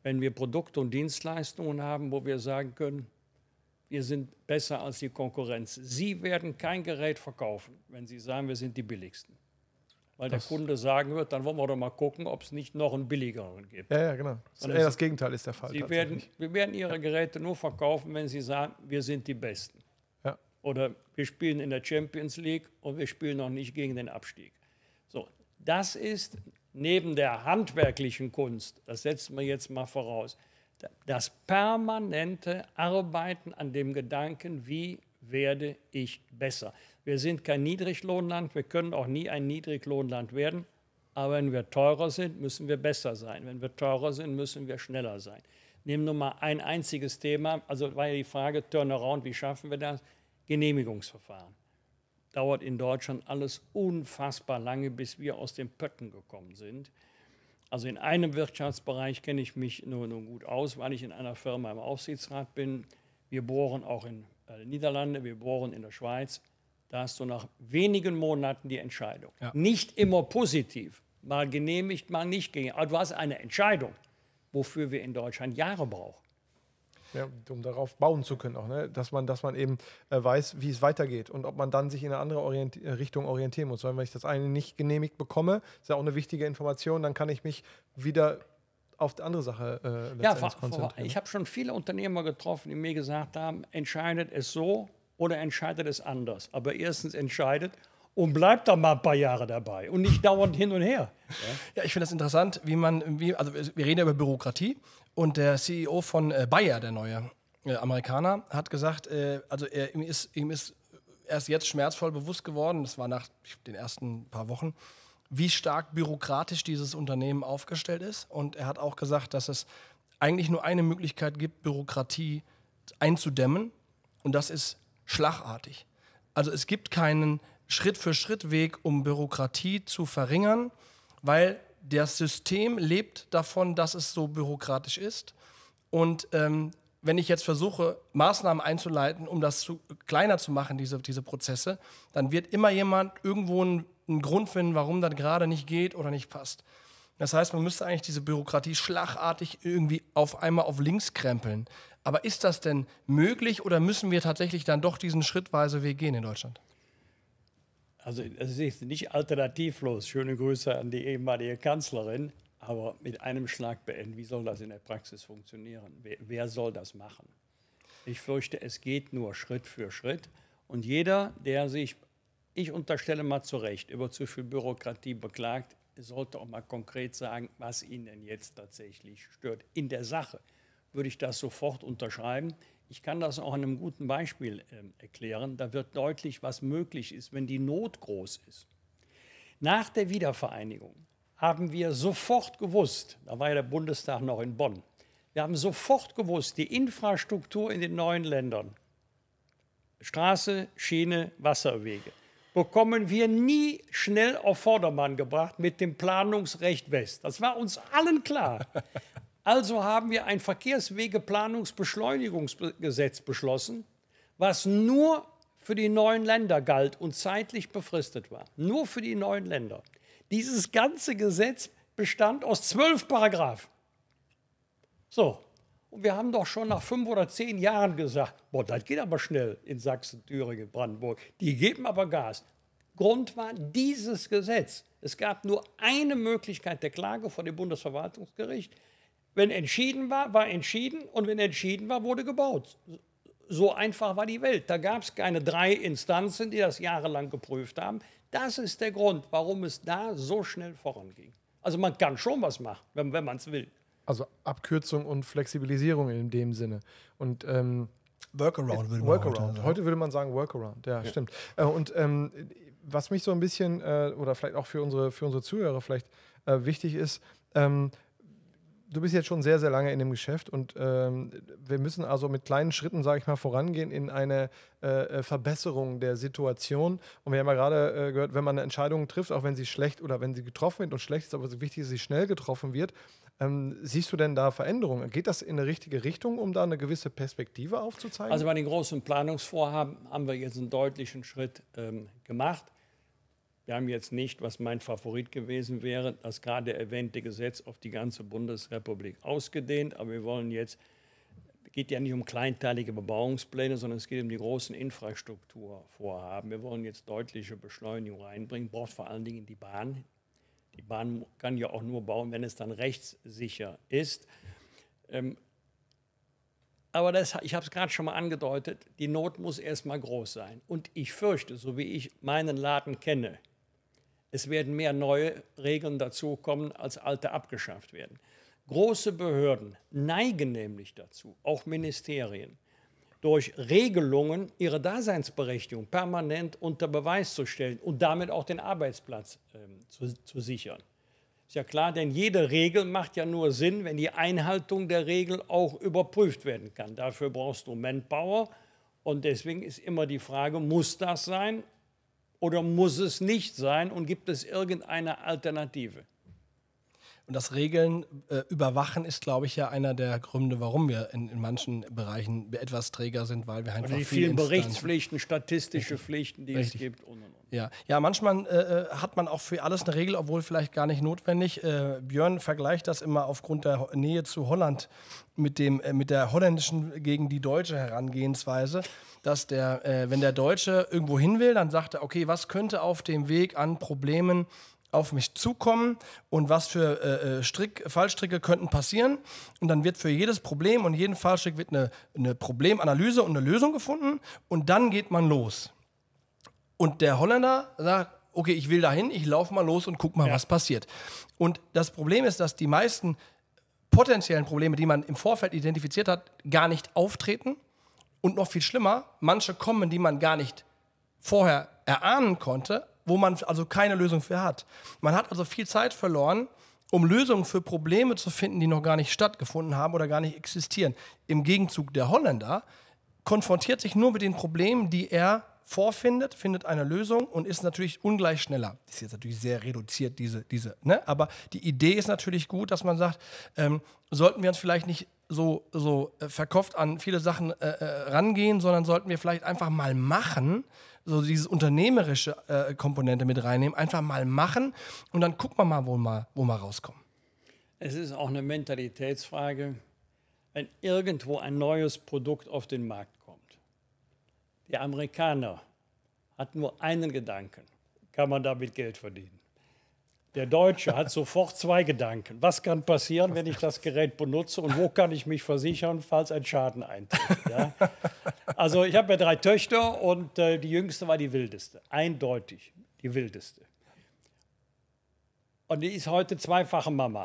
wenn wir Produkte und Dienstleistungen haben, wo wir sagen können, wir sind besser als die Konkurrenz. Sie werden kein Gerät verkaufen, wenn Sie sagen, wir sind die billigsten. Weil der Kunde sagen wird, dann wollen wir doch mal gucken, ob es nicht noch einen billigeren gibt. Ja, genau. Das Gegenteil ist der Fall. Wir werden Ihre Geräte nur verkaufen, wenn Sie sagen, wir sind die Besten. Ja. Oder wir spielen in der Champions League und wir spielen noch nicht gegen den Abstieg. So, das ist neben der handwerklichen Kunst, das setzen wir jetzt mal voraus, das permanente Arbeiten an dem Gedanken, wie werde ich besser. Wir sind kein Niedriglohnland, wir können auch nie ein Niedriglohnland werden, aber wenn wir teurer sind, müssen wir besser sein. Wenn wir teurer sind, müssen wir schneller sein. Nehmen wir mal ein einziges Thema, also war ja die Frage, Turnaround, wie schaffen wir das? Genehmigungsverfahren. Dauert in Deutschland alles unfassbar lange, bis wir aus den Pötten gekommen sind. Also in einem Wirtschaftsbereich kenne ich mich nur gut aus, weil ich in einer Firma im Aufsichtsrat bin. Wir bohren auch in den Niederlanden, wir bohren in der Schweiz. Da hast du nach wenigen Monaten die Entscheidung. Ja. Nicht immer positiv, mal genehmigt, mal nicht genehmigt. Aber du hast eine Entscheidung, wofür wir in Deutschland Jahre brauchen. Ja, um darauf bauen zu können, auch, ne? dass man eben weiß, wie es weitergeht und ob man dann sich in eine andere Richtung orientieren muss. Weil wenn ich das eine nicht genehmigt bekomme, ist ja auch eine wichtige Information, dann kann ich mich wieder auf die andere Sache konzentrieren. Ich habe schon viele Unternehmer getroffen, die mir gesagt haben, entscheidet es so oder entscheidet es anders. Aber erstens entscheidet und bleibt dann mal ein paar Jahre dabei und nicht dauernd hin und her. Ja, ich finde das interessant, also wir reden ja über Bürokratie und der CEO von Bayer, der neue Amerikaner, hat gesagt, ihm ist erst jetzt schmerzvoll bewusst geworden, das war nach den ersten paar Wochen, wie stark bürokratisch dieses Unternehmen aufgestellt ist. Und er hat auch gesagt, dass es eigentlich nur eine Möglichkeit gibt, Bürokratie einzudämmen und das ist schlagartig. Also es gibt keinen Schritt-für-Schritt-Weg, um Bürokratie zu verringern, weil das System lebt davon, dass es so bürokratisch ist. Und wenn ich jetzt versuche, Maßnahmen einzuleiten, um das kleiner zu machen, diese Prozesse, dann wird immer jemand irgendwo einen Grund finden, warum das gerade nicht geht oder nicht passt. Das heißt, man müsste eigentlich diese Bürokratie schlagartig irgendwie auf einmal auf links krempeln. Aber ist das denn möglich oder müssen wir tatsächlich dann doch diesen schrittweise Weg gehen in Deutschland? Also es ist nicht alternativlos. Schöne Grüße an die ehemalige Kanzlerin. Aber mit einem Schlag beenden, wie soll das in der Praxis funktionieren? Wer soll das machen? Ich fürchte, es geht nur Schritt für Schritt. Und jeder, der sich, ich unterstelle mal zu Recht, über zu viel Bürokratie beklagt, sollte auch mal konkret sagen, was ihn denn jetzt tatsächlich stört. In der Sache würde ich das sofort unterschreiben. Ich kann das auch an einem guten Beispiel erklären. Da wird deutlich, was möglich ist, wenn die Not groß ist. Nach der Wiedervereinigung haben wir sofort gewusst, da war ja der Bundestag noch in Bonn, wir haben sofort gewusst, die Infrastruktur in den neuen Ländern, Straße, Schiene, Wasserwege, bekommen wir nie schnell auf Vordermann gebracht mit dem Planungsrecht West. Das war uns allen klar. Also haben wir ein Verkehrswegeplanungsbeschleunigungsgesetz beschlossen, was nur für die neuen Länder galt und zeitlich befristet war. Nur für die neuen Länder. Dieses ganze Gesetz bestand aus 12 Paragraphen. So, und wir haben doch schon nach 5 oder 10 Jahren gesagt, boah, das geht aber schnell in Sachsen, Thüringen, Brandenburg. Die geben aber Gas. Grund war dieses Gesetz. Es gab nur eine Möglichkeit der Klage vor dem Bundesverwaltungsgericht. Wenn entschieden war, war entschieden und wenn entschieden war, wurde gebaut. So einfach war die Welt. Da gab es keine 3 Instanzen, die das jahrelang geprüft haben. Das ist der Grund, warum es da so schnell voranging. Also man kann schon was machen, wenn man es will. Also Abkürzung und Flexibilisierung in dem Sinne. Und Workaround würde man heute würde man sagen Workaround, ja. Stimmt. Und was mich so ein bisschen, oder vielleicht auch für unsere Zuhörer vielleicht wichtig ist, du bist jetzt schon sehr, sehr lange in dem Geschäft und wir müssen also mit kleinen Schritten, sage ich mal, vorangehen in eine Verbesserung der Situation. Und wir haben ja gerade gehört, wenn man eine Entscheidung trifft, auch wenn sie schlecht oder wenn sie getroffen wird und schlecht ist, aber es ist wichtig, dass sie schnell getroffen wird, siehst du denn da Veränderungen? Geht das in eine richtige Richtung, um da eine gewisse Perspektive aufzuzeigen? Also bei den großen Planungsvorhaben haben wir jetzt einen deutlichen Schritt gemacht. Wir haben jetzt nicht, was mein Favorit gewesen wäre, das gerade erwähnte Gesetz auf die ganze Bundesrepublik ausgedehnt. Aber wir wollen jetzt, es geht ja nicht um kleinteilige Bebauungspläne, sondern es geht um die großen Infrastrukturvorhaben. Wir wollen jetzt deutliche Beschleunigung reinbringen, braucht vor allen Dingen die Bahn. Die Bahn kann ja auch nur bauen, wenn es dann rechtssicher ist. Aber ich habe es gerade schon mal angedeutet, die Not muss erstmal groß sein. Und ich fürchte, so wie ich meinen Laden kenne, es werden mehr neue Regeln dazukommen, als alte abgeschafft werden. Große Behörden neigen nämlich dazu, auch Ministerien, durch Regelungen ihre Daseinsberechtigung permanent unter Beweis zu stellen und damit auch den Arbeitsplatz zu sichern. Ist ja klar, denn jede Regel macht ja nur Sinn, wenn die Einhaltung der Regel auch überprüft werden kann. Dafür brauchst du Manpower und deswegen ist immer die Frage, muss das sein oder muss es nicht sein und gibt es irgendeine Alternative? Und das Regeln überwachen ist, glaube ich, ja einer der Gründe, warum wir in manchen Bereichen etwas träger sind, weil wir einfach die vielen Berichtspflichten, statistische Pflichten, die es gibt und. Ja, manchmal hat man auch für alles eine Regel, obwohl vielleicht gar nicht notwendig. Björn vergleicht das immer aufgrund der Nähe zu Holland mit der holländischen gegen die deutsche Herangehensweise, dass wenn der Deutsche irgendwo hin will, dann sagt er, okay, was könnte auf dem Weg an Problemen auf mich zukommen und was für Fallstricke könnten passieren. Und dann wird für jedes Problem und jeden Fallstrick wird eine Problemanalyse und eine Lösung gefunden und dann geht man los. Und der Holländer sagt, okay, ich will dahin, ich laufe mal los und guck mal, was passiert. Und das Problem ist, dass die meisten potenziellen Probleme, die man im Vorfeld identifiziert hat, gar nicht auftreten. Und noch viel schlimmer, manche kommen, die man gar nicht vorher erahnen konnte, wo man also keine Lösung für hat. Man hat also viel Zeit verloren, um Lösungen für Probleme zu finden, die noch gar nicht stattgefunden haben oder gar nicht existieren. Im Gegenzug der Holländer konfrontiert sich nur mit den Problemen, die er vorfindet, findet eine Lösung und ist natürlich ungleich schneller. Das ist jetzt natürlich sehr reduziert, ne? Aber die Idee ist natürlich gut, dass man sagt, sollten wir uns vielleicht nicht so verkopft an viele Sachen rangehen, sondern sollten wir vielleicht einfach mal machen, so dieses unternehmerische Komponente mit reinnehmen, einfach mal machen und dann gucken wir mal, wo wir rauskommen. Es ist auch eine Mentalitätsfrage, wenn irgendwo ein neues Produkt auf den Markt kommt. Der Amerikaner hat nur einen Gedanken, kann man damit Geld verdienen. Der Deutsche hat sofort zwei Gedanken. Was kann passieren, wenn ich das Gerät benutze und wo kann ich mich versichern, falls ein Schaden eintritt? Ja? Also ich habe ja 3 Töchter und die jüngste war die wildeste, eindeutig die wildeste. Und die ist heute zweifache Mama.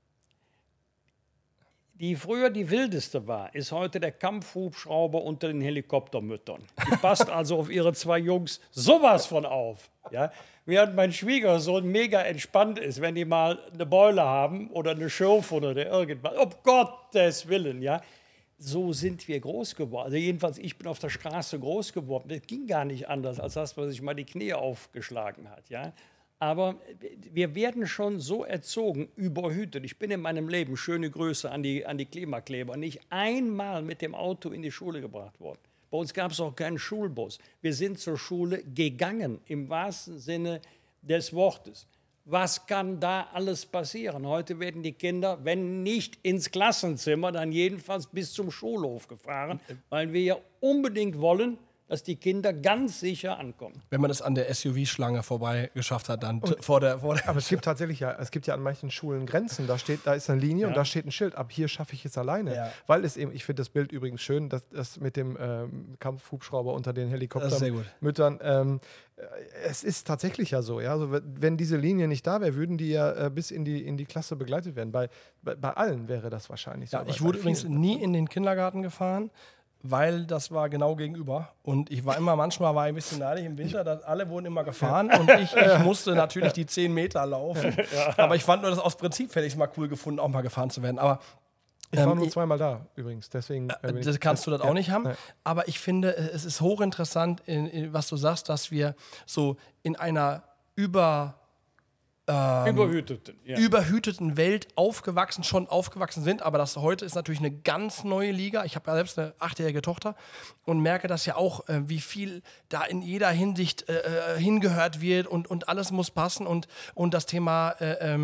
Die früher die wildeste war, ist heute der Kampfhubschrauber unter den Helikoptermüttern. Die passt also auf ihre 2 Jungs sowas von auf. Ja? Während mein Schwiegersohn mega entspannt ist, wenn die mal eine Beule haben oder eine Schürfe oder irgendwas. Um Gottes Willen, ja. So sind wir groß geworden. Also jedenfalls, ich bin auf der Straße groß geworden. Das ging gar nicht anders, als das, was sich mal die Knie aufgeschlagen hat, ja. Aber wir werden schon so erzogen, überhütet. Ich bin in meinem Leben, schöne Grüße an die Klimakleber, nicht einmal mit dem Auto in die Schule gebracht worden. Bei uns gab es auch keinen Schulbus. Wir sind zur Schule gegangen, im wahrsten Sinne des Wortes. Was kann da alles passieren? Heute werden die Kinder, wenn nicht ins Klassenzimmer, dann jedenfalls bis zum Schulhof gefahren, weil wir ja unbedingt wollen, dass die Kinder ganz sicher ankommen. Wenn man das an der SUV-Schlange vorbei geschafft hat, dann vor der. Aber es gibt tatsächlich es gibt ja an manchen Schulen Grenzen. Da ist eine Linie und da steht ein Schild, ab hier schaffe ich es alleine. Ja. Weil es eben, ich finde das Bild übrigens schön, dass das mit dem Kampfhubschrauber unter den Helikoptermüttern, es ist tatsächlich ja so. Ja? Also, wenn diese Linie nicht da wäre, würden die ja bis in die Klasse begleitet werden. Bei allen wäre das wahrscheinlich so. Ja, ich wurde übrigens nie in den Kindergarten gefahren, weil das war genau gegenüber. Und ich war manchmal war ich ein bisschen neidisch im Winter, dass alle wurden immer gefahren und ich musste natürlich die 10 Meter laufen. Ja. Aber ich fand nur das aus Prinzip, hätte ich es mal cool gefunden, auch mal gefahren zu werden. Aber ich war nur 2-mal da übrigens, deswegen. Das kannst du das auch nicht haben. Nein. Aber ich finde, es ist hochinteressant, was du sagst, dass wir so in einer überhüteten Welt aufgewachsen sind. Aber das heute ist natürlich eine ganz neue Liga. Ich habe ja selbst eine 8-jährige Tochter und merke das ja auch, wie viel da in jeder Hinsicht hingehört wird und alles muss passen. Und das Thema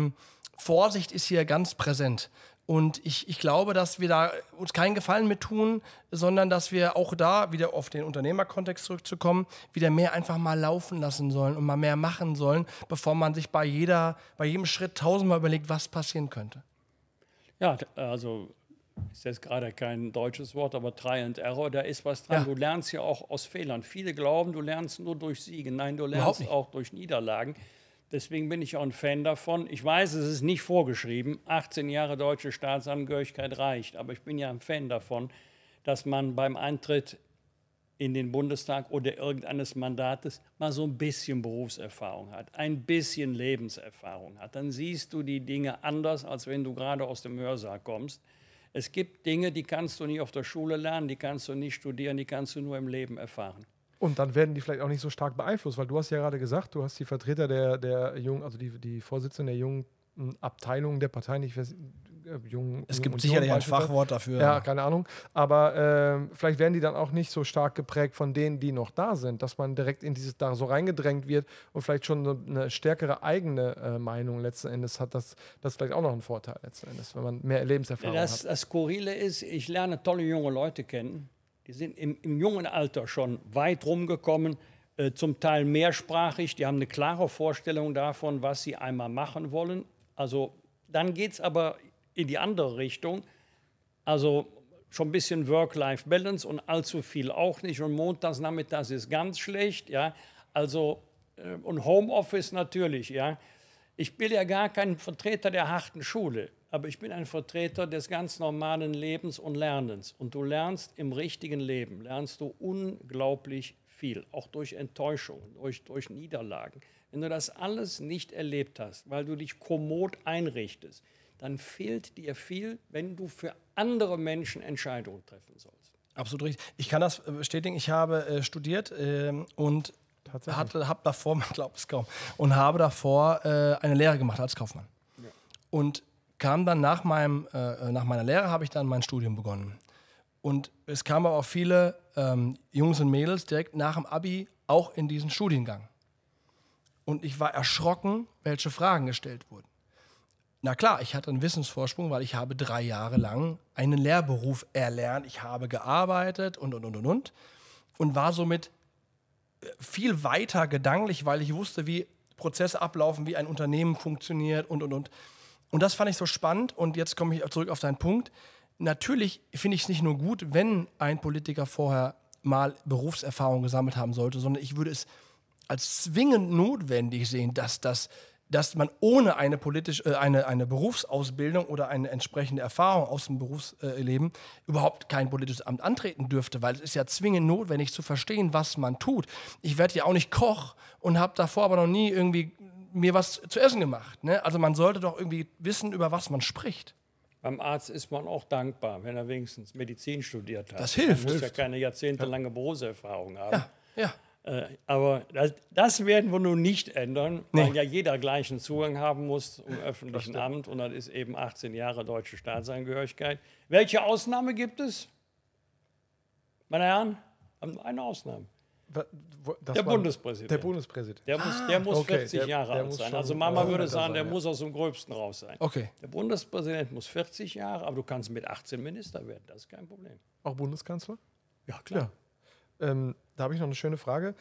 Vorsicht ist hier ganz präsent. Und ich glaube, dass wir da uns keinen Gefallen mit tun, sondern dass wir auch da, wieder auf den Unternehmerkontext zurückzukommen, wieder mehr einfach mal laufen lassen sollen und mal mehr machen sollen, bevor man sich bei jedem Schritt tausendmal überlegt, was passieren könnte. Ja, also ist jetzt gerade kein deutsches Wort, aber Try and Error, da ist was dran. Ja. Du lernst ja auch aus Fehlern. Viele glauben, du lernst nur durch Siege. Nein, du lernst auch durch Niederlagen. Deswegen bin ich auch ein Fan davon. Ich weiß, es ist nicht vorgeschrieben, 18 Jahre deutsche Staatsangehörigkeit reicht. Aber ich bin ja ein Fan davon, dass man beim Eintritt in den Bundestag oder irgendeines Mandates mal so ein bisschen Berufserfahrung hat, ein bisschen Lebenserfahrung hat. Dann siehst du die Dinge anders, als wenn du gerade aus dem Hörsaal kommst. Es gibt Dinge, die kannst du nicht auf der Schule lernen, die kannst du nicht studieren, die kannst du nur im Leben erfahren. Und dann werden die vielleicht auch nicht so stark beeinflusst, weil du hast ja gerade gesagt, du hast die Vertreter der jungen, also die Vorsitzenden der jungen Abteilungen der Partei, nicht jungen. Es gibt sicherlich ein Fachwort dafür. Ja, keine Ahnung. Aber vielleicht werden die dann auch nicht so stark geprägt von denen, die noch da sind, dass man direkt in dieses da so reingedrängt wird und vielleicht schon eine stärkere eigene Meinung letzten Endes hat. Das ist vielleicht auch noch ein Vorteil letzten Endes, wenn man mehr Lebenserfahrung hat. Das Skurrile ist, ich lerne tolle junge Leute kennen. Die sind im jungen Alter schon weit rumgekommen, zum Teil mehrsprachig. Die haben eine klare Vorstellung davon, was sie einmal machen wollen. Also dann geht es aber in die andere Richtung. Also schon ein bisschen Work-Life-Balance und allzu viel auch nicht. Und montags, nachmittags ist ganz schlecht. Ja? Also, und Homeoffice natürlich. Ja? Ich bin ja gar kein Vertreter der harten Schule. Aber ich bin ein Vertreter des ganz normalen Lebens und Lernens. Und du lernst im richtigen Leben, lernst du unglaublich viel, auch durch Enttäuschungen, durch Niederlagen. Wenn du das alles nicht erlebt hast, weil du dich kommod einrichtest, dann fehlt dir viel, wenn du für andere Menschen Entscheidungen treffen sollst. Absolut richtig. Ich kann das bestätigen. Ich habe studiert und habe davor, man glaubt es kaum, und habe davor eine Lehre gemacht als Kaufmann. Ja. Und kam dann nach meiner Lehre habe ich dann mein Studium begonnen. Und es kamen aber auch viele Jungs und Mädels direkt nach dem Abi auch in diesen Studiengang. Und ich war erschrocken, welche Fragen gestellt wurden. Na klar, ich hatte einen Wissensvorsprung, weil ich habe 3 Jahre lang einen Lehrberuf erlernt. Ich habe gearbeitet und war somit viel weiter gedanklich, weil ich wusste, wie Prozesse ablaufen, wie ein Unternehmen funktioniert und. Und das fand ich so spannend. Und jetzt komme ich zurück auf deinen Punkt. Natürlich finde ich es nicht nur gut, wenn ein Politiker vorher mal Berufserfahrung gesammelt haben sollte, sondern ich würde es als zwingend notwendig sehen, dass man ohne eine Berufsausbildung oder eine entsprechende Erfahrung aus dem Berufsleben überhaupt kein politisches Amt antreten dürfte, weil es ist ja zwingend notwendig zu verstehen, was man tut. Ich werde ja auch nicht Koch und habe davor aber noch nie irgendwie mir was zu essen gemacht. Ne? Also man sollte doch irgendwie wissen, über was man spricht. Beim Arzt ist man auch dankbar, wenn er wenigstens Medizin studiert hat. Das hilft. Man muss ja keine jahrzehntelange Berufserfahrung haben. Ja. Aber das werden wir nun nicht ändern, weil ja jeder gleichen Zugang haben muss zum öffentlichen Amt. Und das ist eben 18 Jahre deutsche Staatsangehörigkeit. Welche Ausnahme gibt es? Meine Herren, eine Ausnahme. Der Bundespräsident. Der Bundespräsident. Der muss 40 Jahre alt sein. Also Mama würde sagen, der muss aus dem Gröbsten raus sein. Okay. Der Bundespräsident muss 40 Jahre, aber du kannst mit 18 Minister werden. Das ist kein Problem. Auch Bundeskanzler? Ja, klar. Ja. Da habe ich noch eine schöne Frage.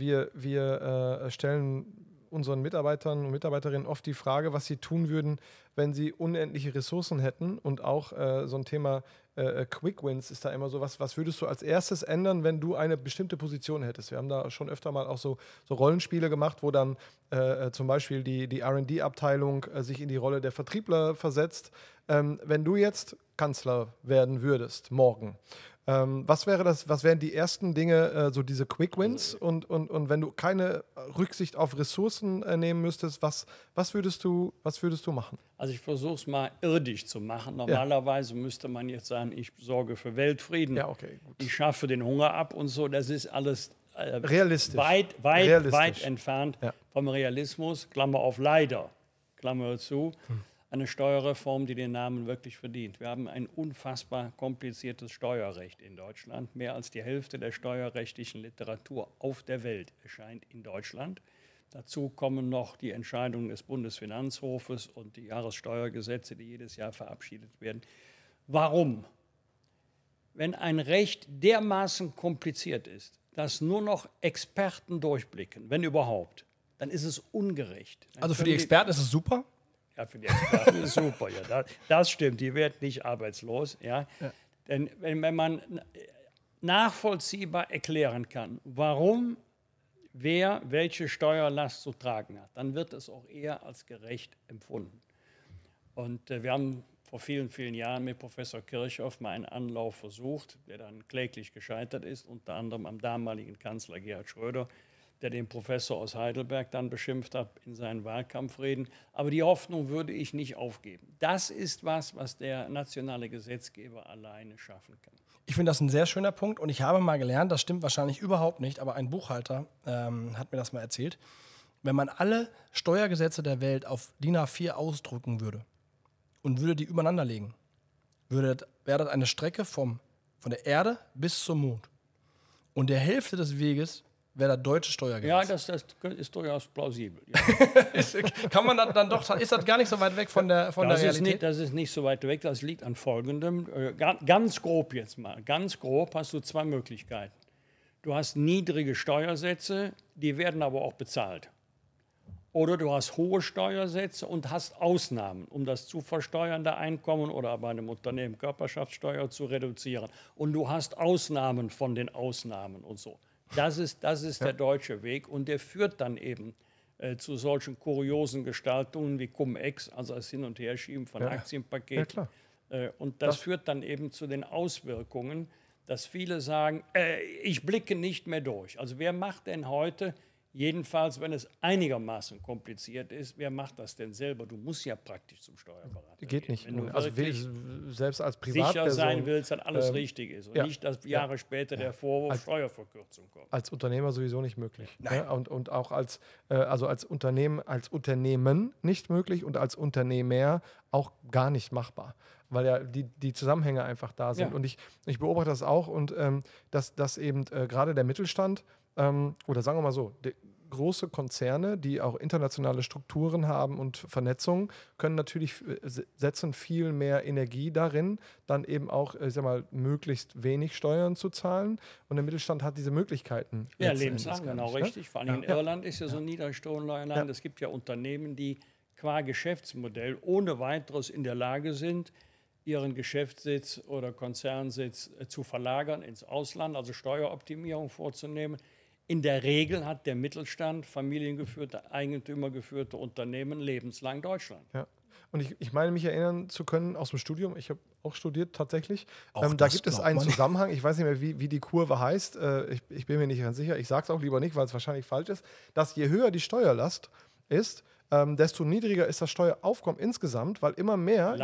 Wir stellen unseren Mitarbeitern und Mitarbeiterinnen oft die Frage, was sie tun würden, wenn sie unendliche Ressourcen hätten. Und auch so ein Thema Quick Wins ist da immer so, was würdest du als erstes ändern, wenn du eine bestimmte Position hättest? Wir haben da schon öfter mal auch so Rollenspiele gemacht, wo dann zum Beispiel die R&D-Abteilung sich in die Rolle der Vertriebler versetzt. Wenn du jetzt Kanzler werden würdest, morgen, was wären die ersten Dinge, so diese Quick Wins? Und wenn du keine Rücksicht auf Ressourcen nehmen müsstest, was würdest du machen? Also ich versuche es mal irdisch zu machen. Normalerweise müsste man jetzt sagen, ich sorge für Weltfrieden. Ja, okay, gut. Ich schaffe den Hunger ab und so. Das ist alles realistisch. Weit entfernt vom Realismus. Klammer auf leider. Klammer zu, eine Steuerreform, die den Namen wirklich verdient. Wir haben ein unfassbar kompliziertes Steuerrecht in Deutschland. Mehr als die Hälfte der steuerrechtlichen Literatur auf der Welt erscheint in Deutschland. Dazu kommen noch die Entscheidungen des Bundesfinanzhofes und die Jahressteuergesetze, die jedes Jahr verabschiedet werden. Warum? Wenn ein Recht dermaßen kompliziert ist, dass nur noch Experten durchblicken, wenn überhaupt, dann ist es ungerecht. Also für die Experten ist es super? Ja, für die Experten ist super. Ja, das stimmt, die werden nicht arbeitslos. Ja. Denn wenn man nachvollziehbar erklären kann, warum wer welche Steuerlast zu tragen hat, dann wird es auch eher als gerecht empfunden. Und wir haben vor vielen, vielen Jahren mit Professor Kirchhoff mal einen Anlauf versucht, der dann kläglich gescheitert ist, unter anderem am damaligen Kanzler Gerhard Schröder, der den Professor aus Heidelberg dann beschimpft hat in seinen Wahlkampfreden. Aber die Hoffnung würde ich nicht aufgeben. Das ist was der nationale Gesetzgeber alleine schaffen kann. Ich finde das ein sehr schöner Punkt und ich habe mal gelernt, das stimmt wahrscheinlich überhaupt nicht, aber ein Buchhalter hat mir das mal erzählt, wenn man alle Steuergesetze der Welt auf DIN A4 ausdrucken würde und würde die übereinander legen, wäre das eine Strecke von der Erde bis zum Mond. Und der Hälfte des Weges wäre das deutsche Steuergesetz. Ja, das ist durchaus plausibel. Ja. Kann man dann doch, ist das gar nicht so weit weg von der Realität? Das ist nicht so weit weg, das liegt an Folgendem. Ganz grob jetzt mal, ganz grob hast du zwei Möglichkeiten. Du hast niedrige Steuersätze, die werden aber auch bezahlt. Oder du hast hohe Steuersätze und hast Ausnahmen, um das zu versteuernde Einkommen oder bei einem Unternehmen Körperschaftssteuer zu reduzieren. Und du hast Ausnahmen von den Ausnahmen und so. Das ist der deutsche Weg und der führt dann eben zu solchen kuriosen Gestaltungen wie Cum-Ex, also das Hin- und Herschieben von Aktienpaketen. Und das führt dann eben zu den Auswirkungen, dass viele sagen, ich blicke nicht mehr durch. Also wer macht denn heute, jedenfalls wenn es einigermaßen kompliziert ist, wer macht das denn selber? Du musst ja praktisch zum Steuerberater Geht nicht. Wenn du Also selbst als Privatperson sicher sein willst, dass alles richtig ist und nicht, dass Jahre später der Vorwurf Steuerverkürzung kommt. Als Unternehmer sowieso nicht möglich. Ja, und auch als Unternehmen nicht möglich und als Unternehmer auch gar nicht machbar, weil ja die Zusammenhänge einfach da sind. Ja. Und ich beobachte das auch und dass eben gerade der Mittelstand oder sagen wir mal so, große Konzerne, die auch internationale Strukturen haben und Vernetzungen, können natürlich setzen viel mehr Energie darin, dann eben auch, ich sag mal, möglichst wenig Steuern zu zahlen. Und der Mittelstand hat diese Möglichkeiten. Ja, lebenslang, genau, richtig. Vor allem in Irland ist ja so ein Niedriglohnland. Es gibt ja Unternehmen, die qua Geschäftsmodell ohne weiteres in der Lage sind, ihren Geschäftssitz oder Konzernsitz zu verlagern ins Ausland, also Steueroptimierung vorzunehmen. In der Regel hat der Mittelstand, familiengeführte, eigentümergeführte Unternehmen lebenslang Deutschland. Ja. Und ich meine, mich erinnern zu können aus dem Studium, ich habe auch studiert tatsächlich, da gibt es einen Zusammenhang, ich weiß nicht mehr, wie die Kurve heißt, ich bin mir nicht ganz sicher, ich sage es auch lieber nicht, weil es wahrscheinlich falsch ist, dass je höher die Steuerlast ist, desto niedriger ist das Steueraufkommen insgesamt, weil immer mehr...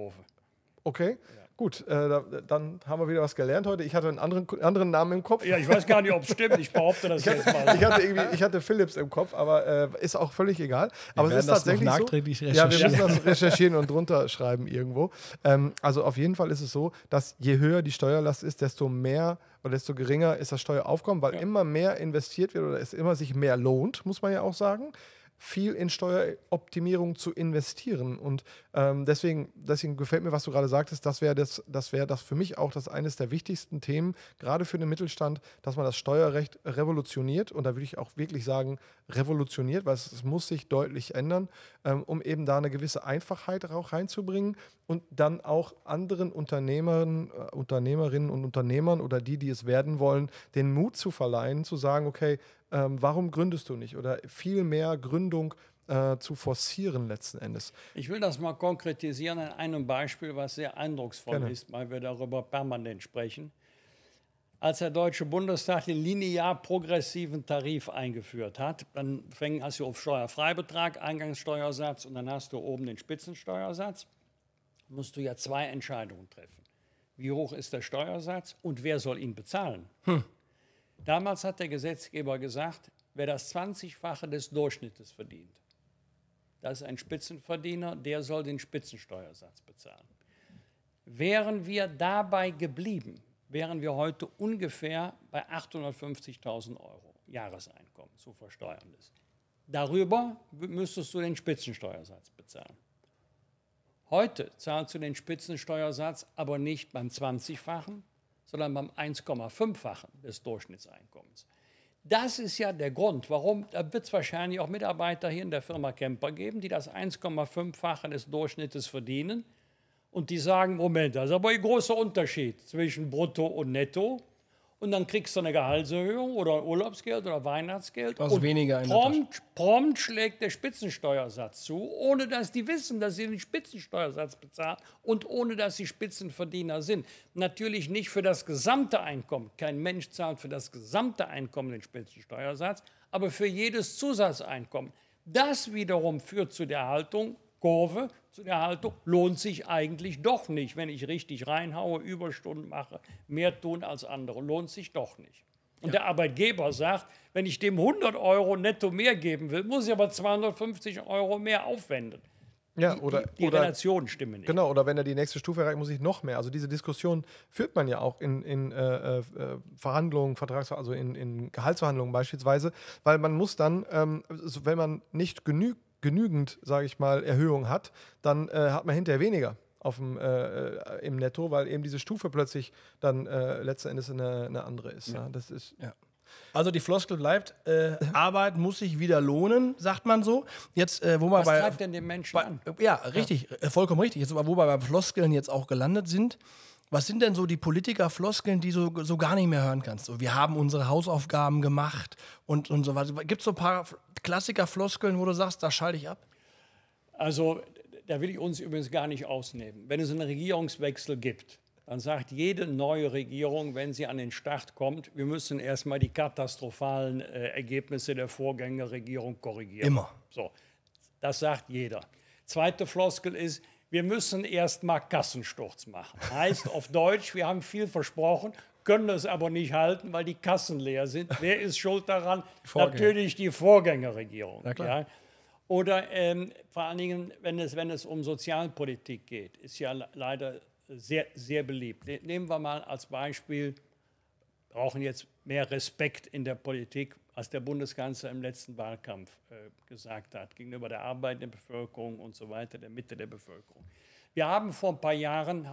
Okay. Ja. Gut, dann haben wir wieder was gelernt heute. Ich hatte einen anderen Namen im Kopf. Ja, ich weiß gar nicht, ob es stimmt. Ich behaupte das jetzt mal. Ich hatte Philips im Kopf, aber ist auch völlig egal. Aber es ist tatsächlich so. Ja, wir müssen das recherchieren und drunter schreiben irgendwo. Also auf jeden Fall ist es so, dass je höher die Steuerlast ist, desto mehr oder desto geringer ist das Steueraufkommen, weil immer mehr investiert wird oder es immer sich mehr lohnt, muss man ja auch sagen, viel in Steueroptimierung zu investieren. Und deswegen gefällt mir, was du gerade sagtest, das wäre das für mich auch eines der wichtigsten Themen, gerade für den Mittelstand, dass man das Steuerrecht revolutioniert. Und da würde ich auch wirklich sagen, revolutioniert, weil es muss sich deutlich ändern, um eben da eine gewisse Einfachheit auch reinzubringen und dann auch anderen Unternehmerinnen und Unternehmern oder die es werden wollen, den Mut zu verleihen, zu sagen, okay, warum gründest du nicht? Oder viel mehr Gründung zu forcieren letzten Endes. Ich will das mal konkretisieren an einem Beispiel, was sehr eindrucksvoll ist, weil wir darüber permanent sprechen. Als der Deutsche Bundestag den linear progressiven Tarif eingeführt hat, dann hast du auf Steuerfreibetrag, Eingangssteuersatz und dann hast du oben den Spitzensteuersatz, musst du ja zwei Entscheidungen treffen. Wie hoch ist der Steuersatz und wer soll ihn bezahlen? Damals hat der Gesetzgeber gesagt, wer das 20-fache des Durchschnittes verdient, das ist ein Spitzenverdiener, der soll den Spitzensteuersatz bezahlen. Wären wir dabei geblieben, wären wir heute ungefähr bei 850.000 Euro Jahreseinkommen zu versteuern ist. Darüber müsstest du den Spitzensteuersatz bezahlen. Heute zahlst du den Spitzensteuersatz aber nicht beim 20-fachen, sondern beim 1,5-fachen des Durchschnittseinkommens. Das ist ja der Grund, warum, da wird es wahrscheinlich auch Mitarbeiter hier in der Firma Kemper geben, die das 1,5-fache des Durchschnittes verdienen und die sagen, Moment, das ist aber ein großer Unterschied zwischen Brutto und Netto. Und dann kriegst du eine Gehaltserhöhung oder ein Urlaubsgeld oder Weihnachtsgeld. Was und weniger in prompt schlägt der Spitzensteuersatz zu, ohne dass die wissen, dass sie den Spitzensteuersatz bezahlen und ohne dass sie Spitzenverdiener sind. Natürlich nicht für das gesamte Einkommen. Kein Mensch zahlt für das gesamte Einkommen den Spitzensteuersatz, aber für jedes Zusatzeinkommen. Das wiederum führt zu der Haltung, Kurve, zu der Haltung, lohnt sich eigentlich doch nicht, wenn ich richtig reinhaue, Überstunden mache, mehr tun als andere, lohnt sich doch nicht. Und der Arbeitgeber sagt, wenn ich dem 100 Euro netto mehr geben will, muss ich aber 250 Euro mehr aufwenden. Ja, Die Relationen stimmen nicht. Genau, oder wenn er die nächste Stufe erreicht, muss ich noch mehr. Also diese Diskussion führt man ja auch in Verhandlungen, also in Gehaltsverhandlungen beispielsweise, weil man muss dann, wenn man nicht genügend, sage ich mal, Erhöhung hat, dann hat man hinterher weniger im Netto, weil eben diese Stufe plötzlich dann letzten Endes eine andere ist. Ja. Das ist Also die Floskel bleibt, Arbeit muss sich wieder lohnen, sagt man so. Jetzt, wo wir Was treibt denn den Menschen an? Ja, richtig, vollkommen richtig. Jetzt, wo wir bei Floskeln jetzt auch gelandet sind, was sind denn so die Politiker-Floskeln, die so gar nicht mehr hören kannst? So, wir haben unsere Hausaufgaben gemacht und so weiter. Gibt es so ein paar Klassiker-Floskeln, wo du sagst, da schalte ich ab? Also, da will ich uns übrigens gar nicht ausnehmen. Wenn es einen Regierungswechsel gibt, dann sagt jede neue Regierung, wenn sie an den Start kommt, wir müssen erstmal die katastrophalen Ergebnisse der Vorgängerregierung korrigieren. Immer. So, das sagt jeder. Zweite Floskel ist, wir müssen erstmal Kassensturz machen. Heißt auf Deutsch, wir haben viel versprochen, können es aber nicht halten, weil die Kassen leer sind. Wer ist schuld daran? Natürlich die Vorgängerregierung. Na klar. Ja. Oder vor allen Dingen, wenn es um Sozialpolitik geht, ist ja leider sehr, sehr beliebt. Nehmen wir mal als Beispiel, brauchen jetzt mehr Respekt in der Politik, als der Bundeskanzler im letzten Wahlkampf gesagt hat, gegenüber der arbeitenden Bevölkerung und so weiter, der Mitte der Bevölkerung. Wir haben vor ein paar Jahren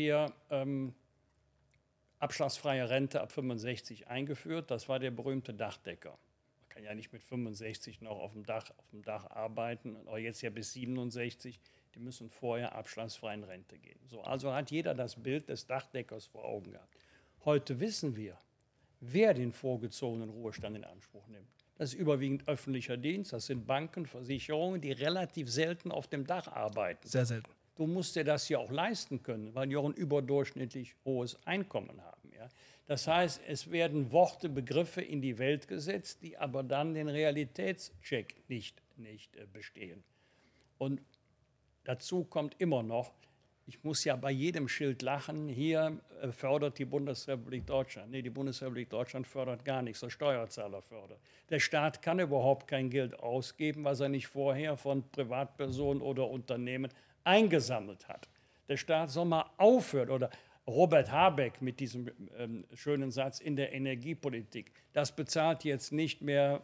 abschlagsfreie Rente ab 65 eingeführt. Das war der berühmte Dachdecker. Man kann ja nicht mit 65 noch auf dem Dach arbeiten, aber jetzt ja bis 67. Die müssen vorher abschlagsfrei in Rente gehen. So, also hat jeder das Bild des Dachdeckers vor Augen gehabt. Heute wissen wir, wer den vorgezogenen Ruhestand in Anspruch nimmt. Das ist überwiegend öffentlicher Dienst, das sind Banken, Versicherungen, die relativ selten auf dem Dach arbeiten. Sehr selten. Du musst dir das ja auch leisten können, weil die auch ein überdurchschnittlich hohes Einkommen haben. Ja? Das heißt, es werden Worte, Begriffe in die Welt gesetzt, die aber dann den Realitätscheck nicht bestehen. Und dazu kommt immer noch, ich muss ja bei jedem Schild lachen, hier fördert die Bundesrepublik Deutschland. Nee, die Bundesrepublik Deutschland fördert gar nichts, der Steuerzahler fördert. Der Staat kann überhaupt kein Geld ausgeben, was er nicht vorher von Privatpersonen oder Unternehmen eingesammelt hat. Der Staat soll mal aufhören, oder Robert Habeck mit diesem schönen Satz in der Energiepolitik, das bezahlt jetzt nicht mehr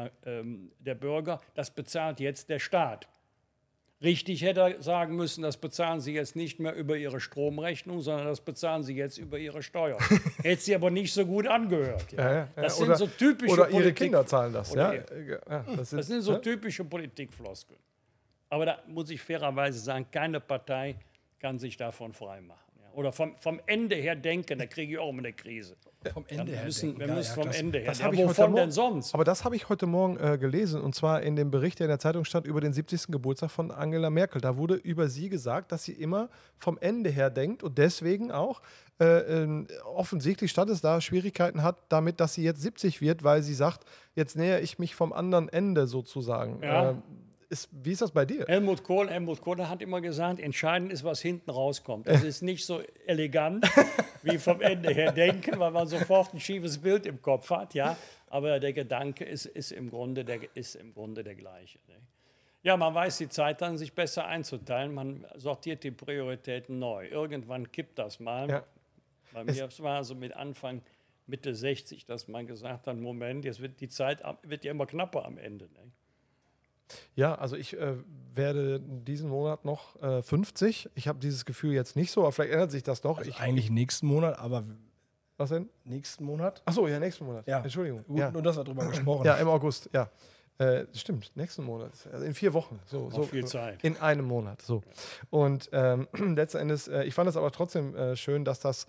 der Bürger, das bezahlt jetzt der Staat. Richtig hätte er sagen müssen, das bezahlen Sie jetzt nicht mehr über Ihre Stromrechnung, sondern das bezahlen Sie jetzt über Ihre Steuern. Hätte sie aber nicht so gut angehört. Ja. Das sind so typische Oder Ihre Kinder zahlen das. Das sind so typische Politikfloskeln. Aber da muss ich fairerweise sagen, keine Partei kann sich davon freimachen. Ja. Oder vom Ende her denken, da kriege ich auch immer eine Krise. Vom Ende her denken. Wir müssen vom Ende her denken. Wovon denn sonst? Aber das habe ich heute Morgen gelesen, und zwar in dem Bericht, der in der Zeitung stand, über den 70. Geburtstag von Angela Merkel. Da wurde über sie gesagt, dass sie immer vom Ende her denkt und deswegen auch offensichtlich stand es da, Schwierigkeiten hat damit, dass sie jetzt 70 wird, weil sie sagt, jetzt nähere ich mich vom anderen Ende sozusagen. Ja. Wie ist das bei dir? Helmut Kohl hat immer gesagt, entscheidend ist, was hinten rauskommt. Das ist nicht so elegant wie vom Ende her denken, weil man sofort ein schiefes Bild im Kopf hat. Ja? Aber der Gedanke ist im Grunde der gleiche. Ne? Ja, man weiß die Zeit dann, sich besser einzuteilen. Man sortiert die Prioritäten neu. Irgendwann kippt das mal. Ja. Bei mir war so mit Anfang, Mitte 60, dass man gesagt hat, Moment, jetzt wird die Zeit wird ja immer knapper am Ende. Ne? Ja, also ich werde diesen Monat noch 50. Ich habe dieses Gefühl jetzt nicht so, aber vielleicht ändert sich das noch. Also eigentlich nächsten Monat, aber Was denn? nächsten Monat? Achso, ja, nächsten Monat. Ja. Entschuldigung. Gut, Ja. nur dass wir drüber gesprochen Ja, haben. im August, ja. Stimmt, nächsten Monat. Also in 4 Wochen. So viel Zeit. In einem Monat. So. Und letzten Endes, ich fand es aber trotzdem schön, dass das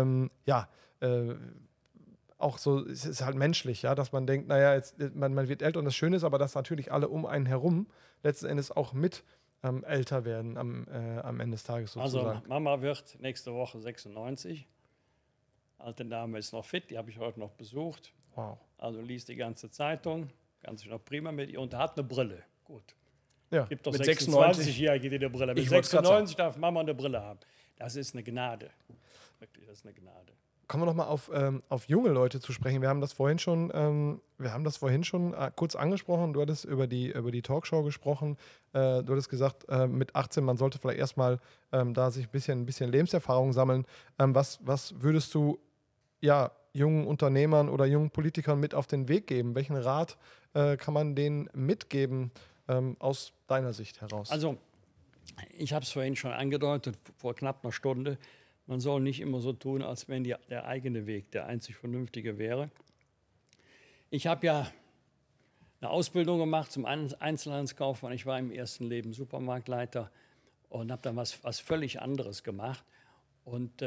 auch so, es ist halt menschlich, ja, dass man denkt, naja, jetzt, man wird älter und das Schöne ist aber, dass natürlich alle um einen herum letzten Endes auch mit älter werden am Ende des Tages sozusagen. Also Mama wird nächste Woche 96. Alte Dame ist noch fit, die habe ich heute noch besucht. Wow. Also liest die ganze Zeitung, kann sich noch prima mit ihr und hat eine Brille. Gut. Ja. Gibt doch Mit 26-Jährige, die eine Brille haben. Mit Ich wollt's grad 96 darf Mama eine Brille haben. Das ist eine Gnade. Wirklich, das ist eine Gnade. Kommen wir nochmal auf junge Leute zu sprechen. Wir haben das vorhin schon, kurz angesprochen. Du hattest über die Talkshow gesprochen. Du hattest gesagt, mit 18, man sollte vielleicht erstmal da sich ein bisschen Lebenserfahrung sammeln. Was würdest du jungen Unternehmern oder jungen Politikern mit auf den Weg geben? Welchen Rat kann man denen mitgeben aus deiner Sicht heraus? Also, ich habe es vorhin schon angedeutet, vor knapp einer Stunde. Man soll nicht immer so tun, als wenn der eigene Weg der einzig vernünftige wäre. Ich habe ja eine Ausbildung gemacht zum Einzelhandelskaufmann. Ich war im ersten Leben Supermarktleiter und habe dann was völlig anderes gemacht. Und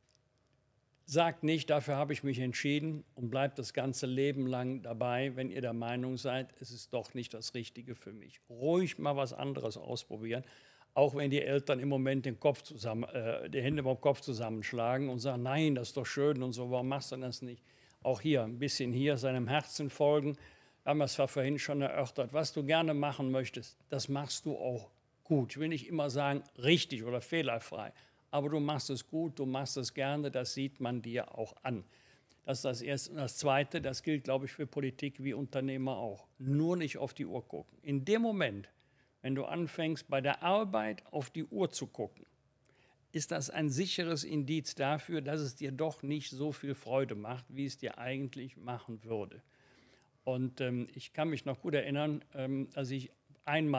sagt nicht, dafür habe ich mich entschieden und bleibt das ganze Leben lang dabei, wenn ihr der Meinung seid, es ist doch nicht das Richtige für mich. Ruhig mal was anderes ausprobieren. Auch wenn die Eltern im Moment die Hände beim Kopf zusammenschlagen und sagen, nein, das ist doch schön und so, warum machst du das nicht? Auch hier, ein bisschen hier, seinem Herzen folgen. Wir haben es vorhin schon erörtert. Was du gerne machen möchtest, das machst du auch gut. Ich will nicht immer sagen, richtig oder fehlerfrei, aber du machst es gut, du machst es gerne, das sieht man dir auch an. Das ist das Erste. Und das Zweite, das gilt, glaube ich, für Politik wie Unternehmer auch. Nur nicht auf die Uhr gucken. In dem Moment, wenn du anfängst, bei der Arbeit auf die Uhr zu gucken, ist das ein sicheres Indiz dafür, dass es dir doch nicht so viel Freude macht, wie es dir eigentlich machen würde. Und ich kann mich noch gut erinnern, als ich ein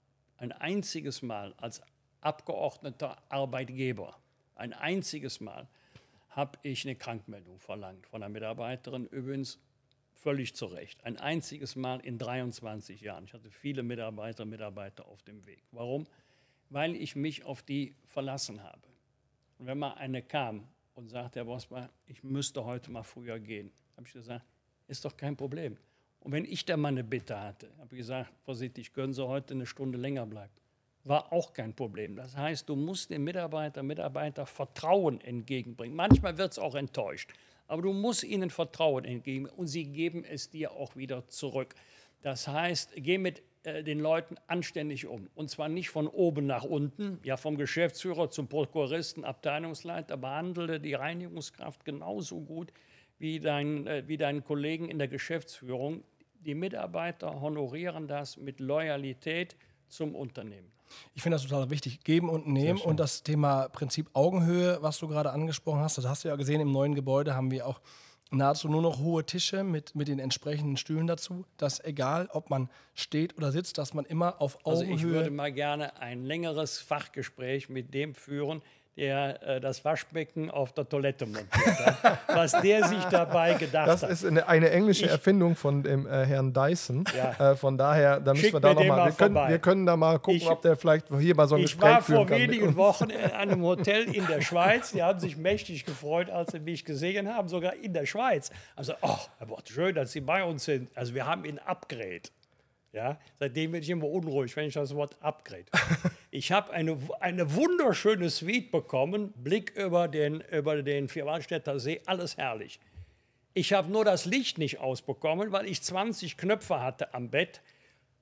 einziges Mal als abgeordneter Arbeitgeber, ein einziges Mal, habe ich eine Krankmeldung verlangt von einer Mitarbeiterin, übrigens völlig zu Recht. Ein einziges Mal in 23 Jahren. Ich hatte viele Mitarbeiter auf dem Weg. Warum? Weil ich mich auf die verlassen habe. Und wenn mal eine kam und sagte, Herr Bosbach, ich müsste heute mal früher gehen, habe ich gesagt, ist doch kein Problem. Und wenn ich da mal eine Bitte hatte, habe ich gesagt, vorsichtig, können Sie heute eine Stunde länger bleiben. War auch kein Problem. Das heißt, du musst dem Mitarbeiter Vertrauen entgegenbringen. Manchmal wird es auch enttäuscht. Aber du musst ihnen Vertrauen entgegnen und sie geben es dir auch wieder zurück. Das heißt, geh mit den Leuten anständig um. Und zwar nicht von oben nach unten, ja vom Geschäftsführer zum Prokuristen, Abteilungsleiter, behandle die Reinigungskraft genauso gut wie deinen Kollegen in der Geschäftsführung. Die Mitarbeiter honorieren das mit Loyalität zum Unternehmen. Ich finde das total wichtig, geben und nehmen und das Thema Prinzip Augenhöhe, was du gerade angesprochen hast, das hast du ja gesehen, im neuen Gebäude haben wir auch nahezu nur noch hohe Tische mit den entsprechenden Stühlen dazu, dass egal, ob man steht oder sitzt, dass man immer auf Augenhöhe... Also ich würde mal gerne ein längeres Fachgespräch mit dem führen, der das Waschbecken auf der Toilette montiert hat, was der sich dabei gedacht hat. Das ist eine englische Erfindung von dem Herrn Dyson. Ja. Von daher, da müssen Schick wir da mir den nochmal, wir können da mal gucken, ob der vielleicht hier mal so ein Ich Gespräch war führen vor kann. wenigen Wochen in einem Hotel in der Schweiz. Die haben sich mächtig gefreut, als sie mich gesehen haben, sogar in der Schweiz. Also, Herr Bott, schön, dass Sie bei uns sind. Also wir haben ihn Upgrade. Ja, seitdem bin ich immer unruhig, wenn ich das Wort Upgrade. Ich habe eine wunderschöne Suite bekommen, Blick über den Vierwaldstätter See, alles herrlich. Ich habe nur das Licht nicht ausbekommen, weil ich 20 Knöpfe hatte am Bett.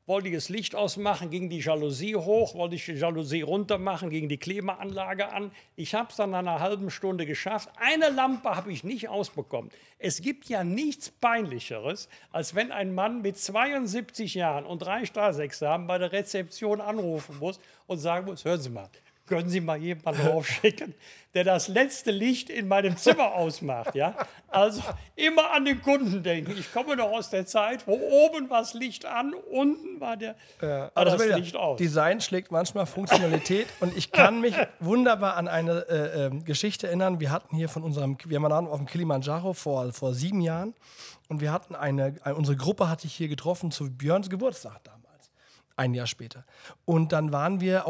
wollte ich das Licht ausmachen, ging die Jalousie hoch, wollte ich die Jalousie runter machen, ging die Klimaanlage an. Ich habe es dann nach einer halben Stunde geschafft. Eine Lampe habe ich nicht ausbekommen. Es gibt ja nichts Peinlicheres, als wenn ein Mann mit 72 Jahren und 3 Staatsexamen bei der Rezeption anrufen muss und sagen muss, hören Sie mal, können Sie mal jemanden raufschicken, der das letzte Licht in meinem Zimmer ausmacht. Ja? Also immer an den Kunden denken. Ich komme noch aus der Zeit, wo oben war das Licht an, unten war das Licht aus. Design schlägt manchmal Funktionalität und ich kann mich wunderbar an eine Geschichte erinnern. Wir hatten hier wir waren auf dem Kilimanjaro vor 7 Jahren und wir hatten unsere Gruppe hatte ich hier getroffen zu Björns Geburtstag damals. Ein Jahr später. Und dann waren wir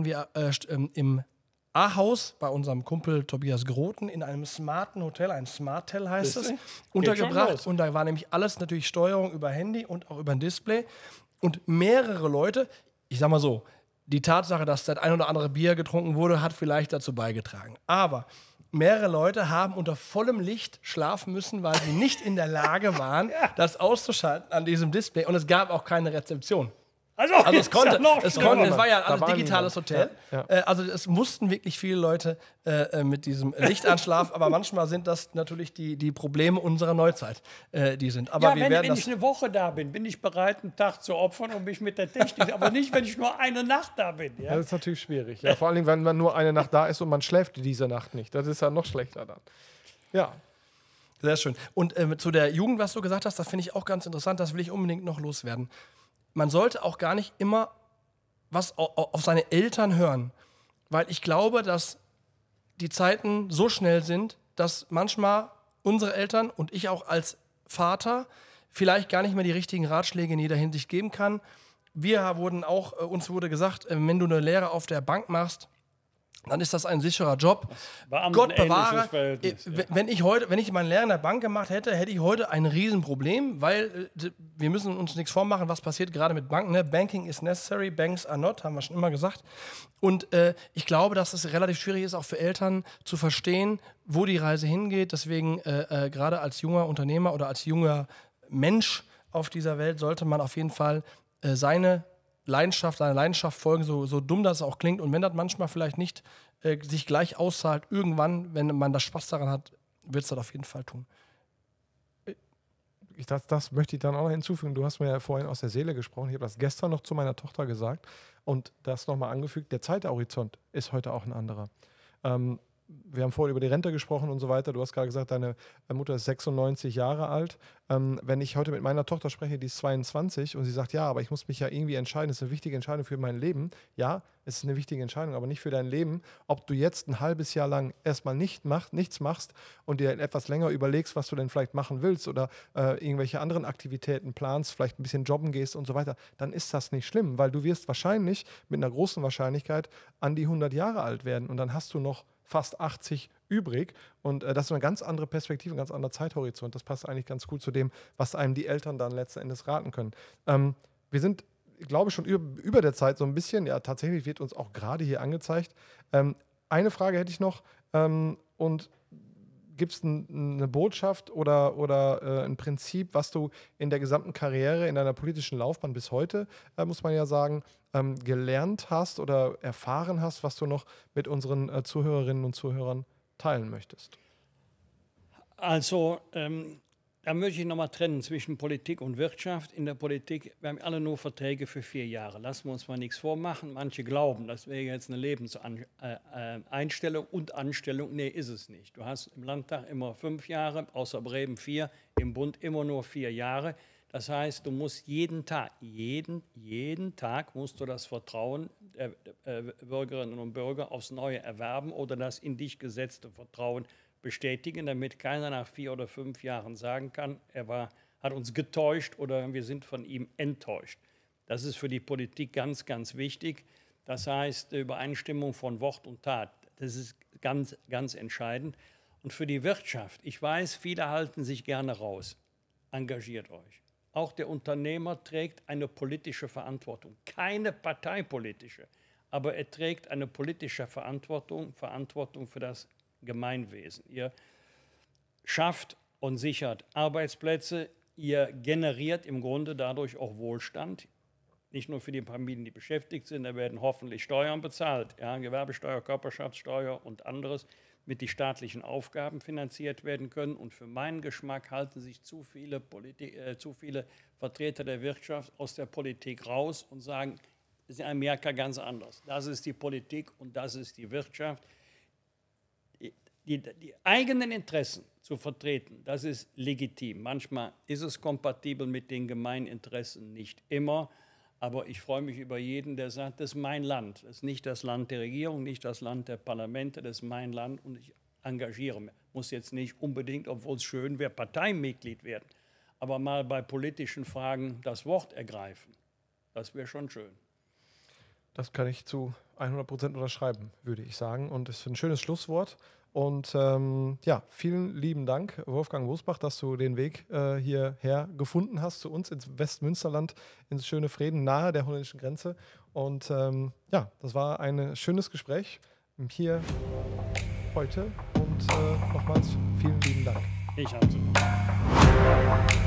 im A-Haus bei unserem Kumpel Tobias Groten in einem smarten Hotel, ein Smarttel heißt es, untergebracht. Und da war nämlich alles natürlich Steuerung über Handy und auch über ein Display. Und mehrere Leute, ich sag mal so, die Tatsache, dass das ein oder andere Bier getrunken wurde, hat vielleicht dazu beigetragen. Aber mehrere Leute haben unter vollem Licht schlafen müssen, weil sie nicht in der Lage waren, das auszuschalten an diesem Display. Und es gab auch keine Rezeption. Also es war ja alles digitales Hotel. Ja. Also es mussten wirklich viele Leute mit diesem Lichtanschlaf, aber manchmal sind das natürlich die Probleme unserer Neuzeit, die sind. Aber ja, wenn ich eine Woche da bin ich bereit, einen Tag zu opfern und mich mit der Technik, aber nicht, wenn ich nur eine Nacht da bin. Ja? Das ist natürlich schwierig. Ja, vor allem, wenn man nur eine Nacht da ist und man schläft diese Nacht nicht. Das ist ja noch schlechter dann. Ja. Sehr schön. Und zu der Jugend, was du gesagt hast, das finde ich auch ganz interessant, das will ich unbedingt noch loswerden. Man sollte auch gar nicht immer was auf seine Eltern hören, weil ich glaube, dass die Zeiten so schnell sind, dass manchmal unsere Eltern und ich auch als Vater vielleicht gar nicht mehr die richtigen Ratschläge in jeder Hinsicht geben kann. Uns wurde gesagt, wenn du eine Lehre auf der Bank machst, dann ist das ein sicherer Job. Gott bewahre, wenn ich meinen Lehrer in der Bank gemacht hätte, hätte ich heute ein Riesenproblem, weil wir müssen uns nichts vormachen, was passiert gerade mit Banken. Ne? Banking is necessary, banks are not, haben wir schon immer gesagt. Und ich glaube, dass es relativ schwierig ist, auch für Eltern zu verstehen, wo die Reise hingeht. Deswegen gerade als junger Unternehmer oder als junger Mensch auf dieser Welt sollte man auf jeden Fall seine Leidenschaft folgen, so dumm das auch klingt. Und wenn das manchmal vielleicht nicht sich gleich auszahlt, irgendwann, wenn man da Spaß daran hat, wird es das auf jeden Fall tun. Das möchte ich dann auch noch hinzufügen. Du hast mir ja vorhin aus der Seele gesprochen. Ich habe das gestern noch zu meiner Tochter gesagt und das nochmal angefügt. Der Zeithorizont ist heute auch ein anderer. Wir haben vorhin über die Rente gesprochen und so weiter. Du hast gerade gesagt, deine Mutter ist 96 Jahre alt. Wenn ich heute mit meiner Tochter spreche, die ist 22 und sie sagt, ja, aber ich muss mich ja irgendwie entscheiden, das ist eine wichtige Entscheidung für mein Leben. Ja, es ist eine wichtige Entscheidung, aber nicht für dein Leben. Ob du jetzt ein halbes Jahr lang erstmal nichts machst und dir etwas länger überlegst, was du denn vielleicht machen willst oder irgendwelche anderen Aktivitäten planst, vielleicht ein bisschen jobben gehst und so weiter, dann ist das nicht schlimm, weil du wirst wahrscheinlich mit einer großen Wahrscheinlichkeit an die 100 Jahre alt werden und dann hast du noch fast 80 übrig und das ist eine ganz andere Perspektive, ein ganz anderer Zeithorizont. Das passt eigentlich ganz gut zu dem, was einem die Eltern dann letzten Endes raten können. Wir sind, ich glaube, schon über der Zeit so ein bisschen, ja, tatsächlich wird uns auch gerade hier angezeigt. Eine Frage hätte ich noch und gibt es eine Botschaft oder ein Prinzip, was du in der gesamten Karriere, in deiner politischen Laufbahn bis heute, muss man ja sagen, gelernt hast oder erfahren hast, was du noch mit unseren Zuhörerinnen und Zuhörern teilen möchtest? Also, da möchte ich nochmal trennen zwischen Politik und Wirtschaft. In der Politik, wir haben alle nur Verträge für 4 Jahre. Lassen wir uns mal nichts vormachen. Manche glauben, das wäre jetzt eine Lebenseinstellung und Anstellung. Nee, ist es nicht. Du hast im Landtag immer 5 Jahre, außer Bremen 4, im Bund immer nur 4 Jahre. Das heißt, du musst jeden Tag musst du das Vertrauen der Bürgerinnen und Bürger aufs Neue erwerben oder das in dich gesetzte Vertrauen bestätigen, damit keiner nach 4 oder 5 Jahren sagen kann, hat uns getäuscht oder wir sind von ihm enttäuscht. Das ist für die Politik ganz, ganz wichtig. Das heißt, Übereinstimmung von Wort und Tat, das ist ganz, ganz entscheidend. Und für die Wirtschaft, ich weiß, viele halten sich gerne raus. Engagiert euch. Auch der Unternehmer trägt eine politische Verantwortung, keine parteipolitische, aber er trägt eine politische Verantwortung für das Gemeinwesen. Ihr schafft und sichert Arbeitsplätze, ihr generiert im Grunde dadurch auch Wohlstand. nicht nur für die Familien, die beschäftigt sind, da werden hoffentlich Steuern bezahlt, ja, Gewerbesteuer, Körperschaftssteuer und anderes, mit die staatlichen Aufgaben finanziert werden können. Und für meinen Geschmack halten sich zu viele Vertreter der Wirtschaft aus der Politik raus und sagen, das ist in Amerika ganz anders. Das ist die Politik und das ist die Wirtschaft. Die eigenen Interessen zu vertreten, das ist legitim. Manchmal ist es kompatibel mit den Gemeininteressen, nicht immer. Aber ich freue mich über jeden, der sagt, das ist mein Land. Das ist nicht das Land der Regierung, nicht das Land der Parlamente, das ist mein Land und ich engagiere mich. Muss jetzt nicht unbedingt, obwohl es schön wäre, Parteimitglied werden. Aber mal bei politischen Fragen das Wort ergreifen. Das wäre schon schön. Das kann ich zu 100% unterschreiben, würde ich sagen. Und es ist ein schönes Schlusswort. Und ja, vielen lieben Dank, Wolfgang Bosbach, dass du den Weg hierher gefunden hast zu uns ins Westmünsterland, ins schöne Vreden, nahe der holländischen Grenze. Und ja, das war ein schönes Gespräch hier heute. Und nochmals vielen lieben Dank. Ich habe es.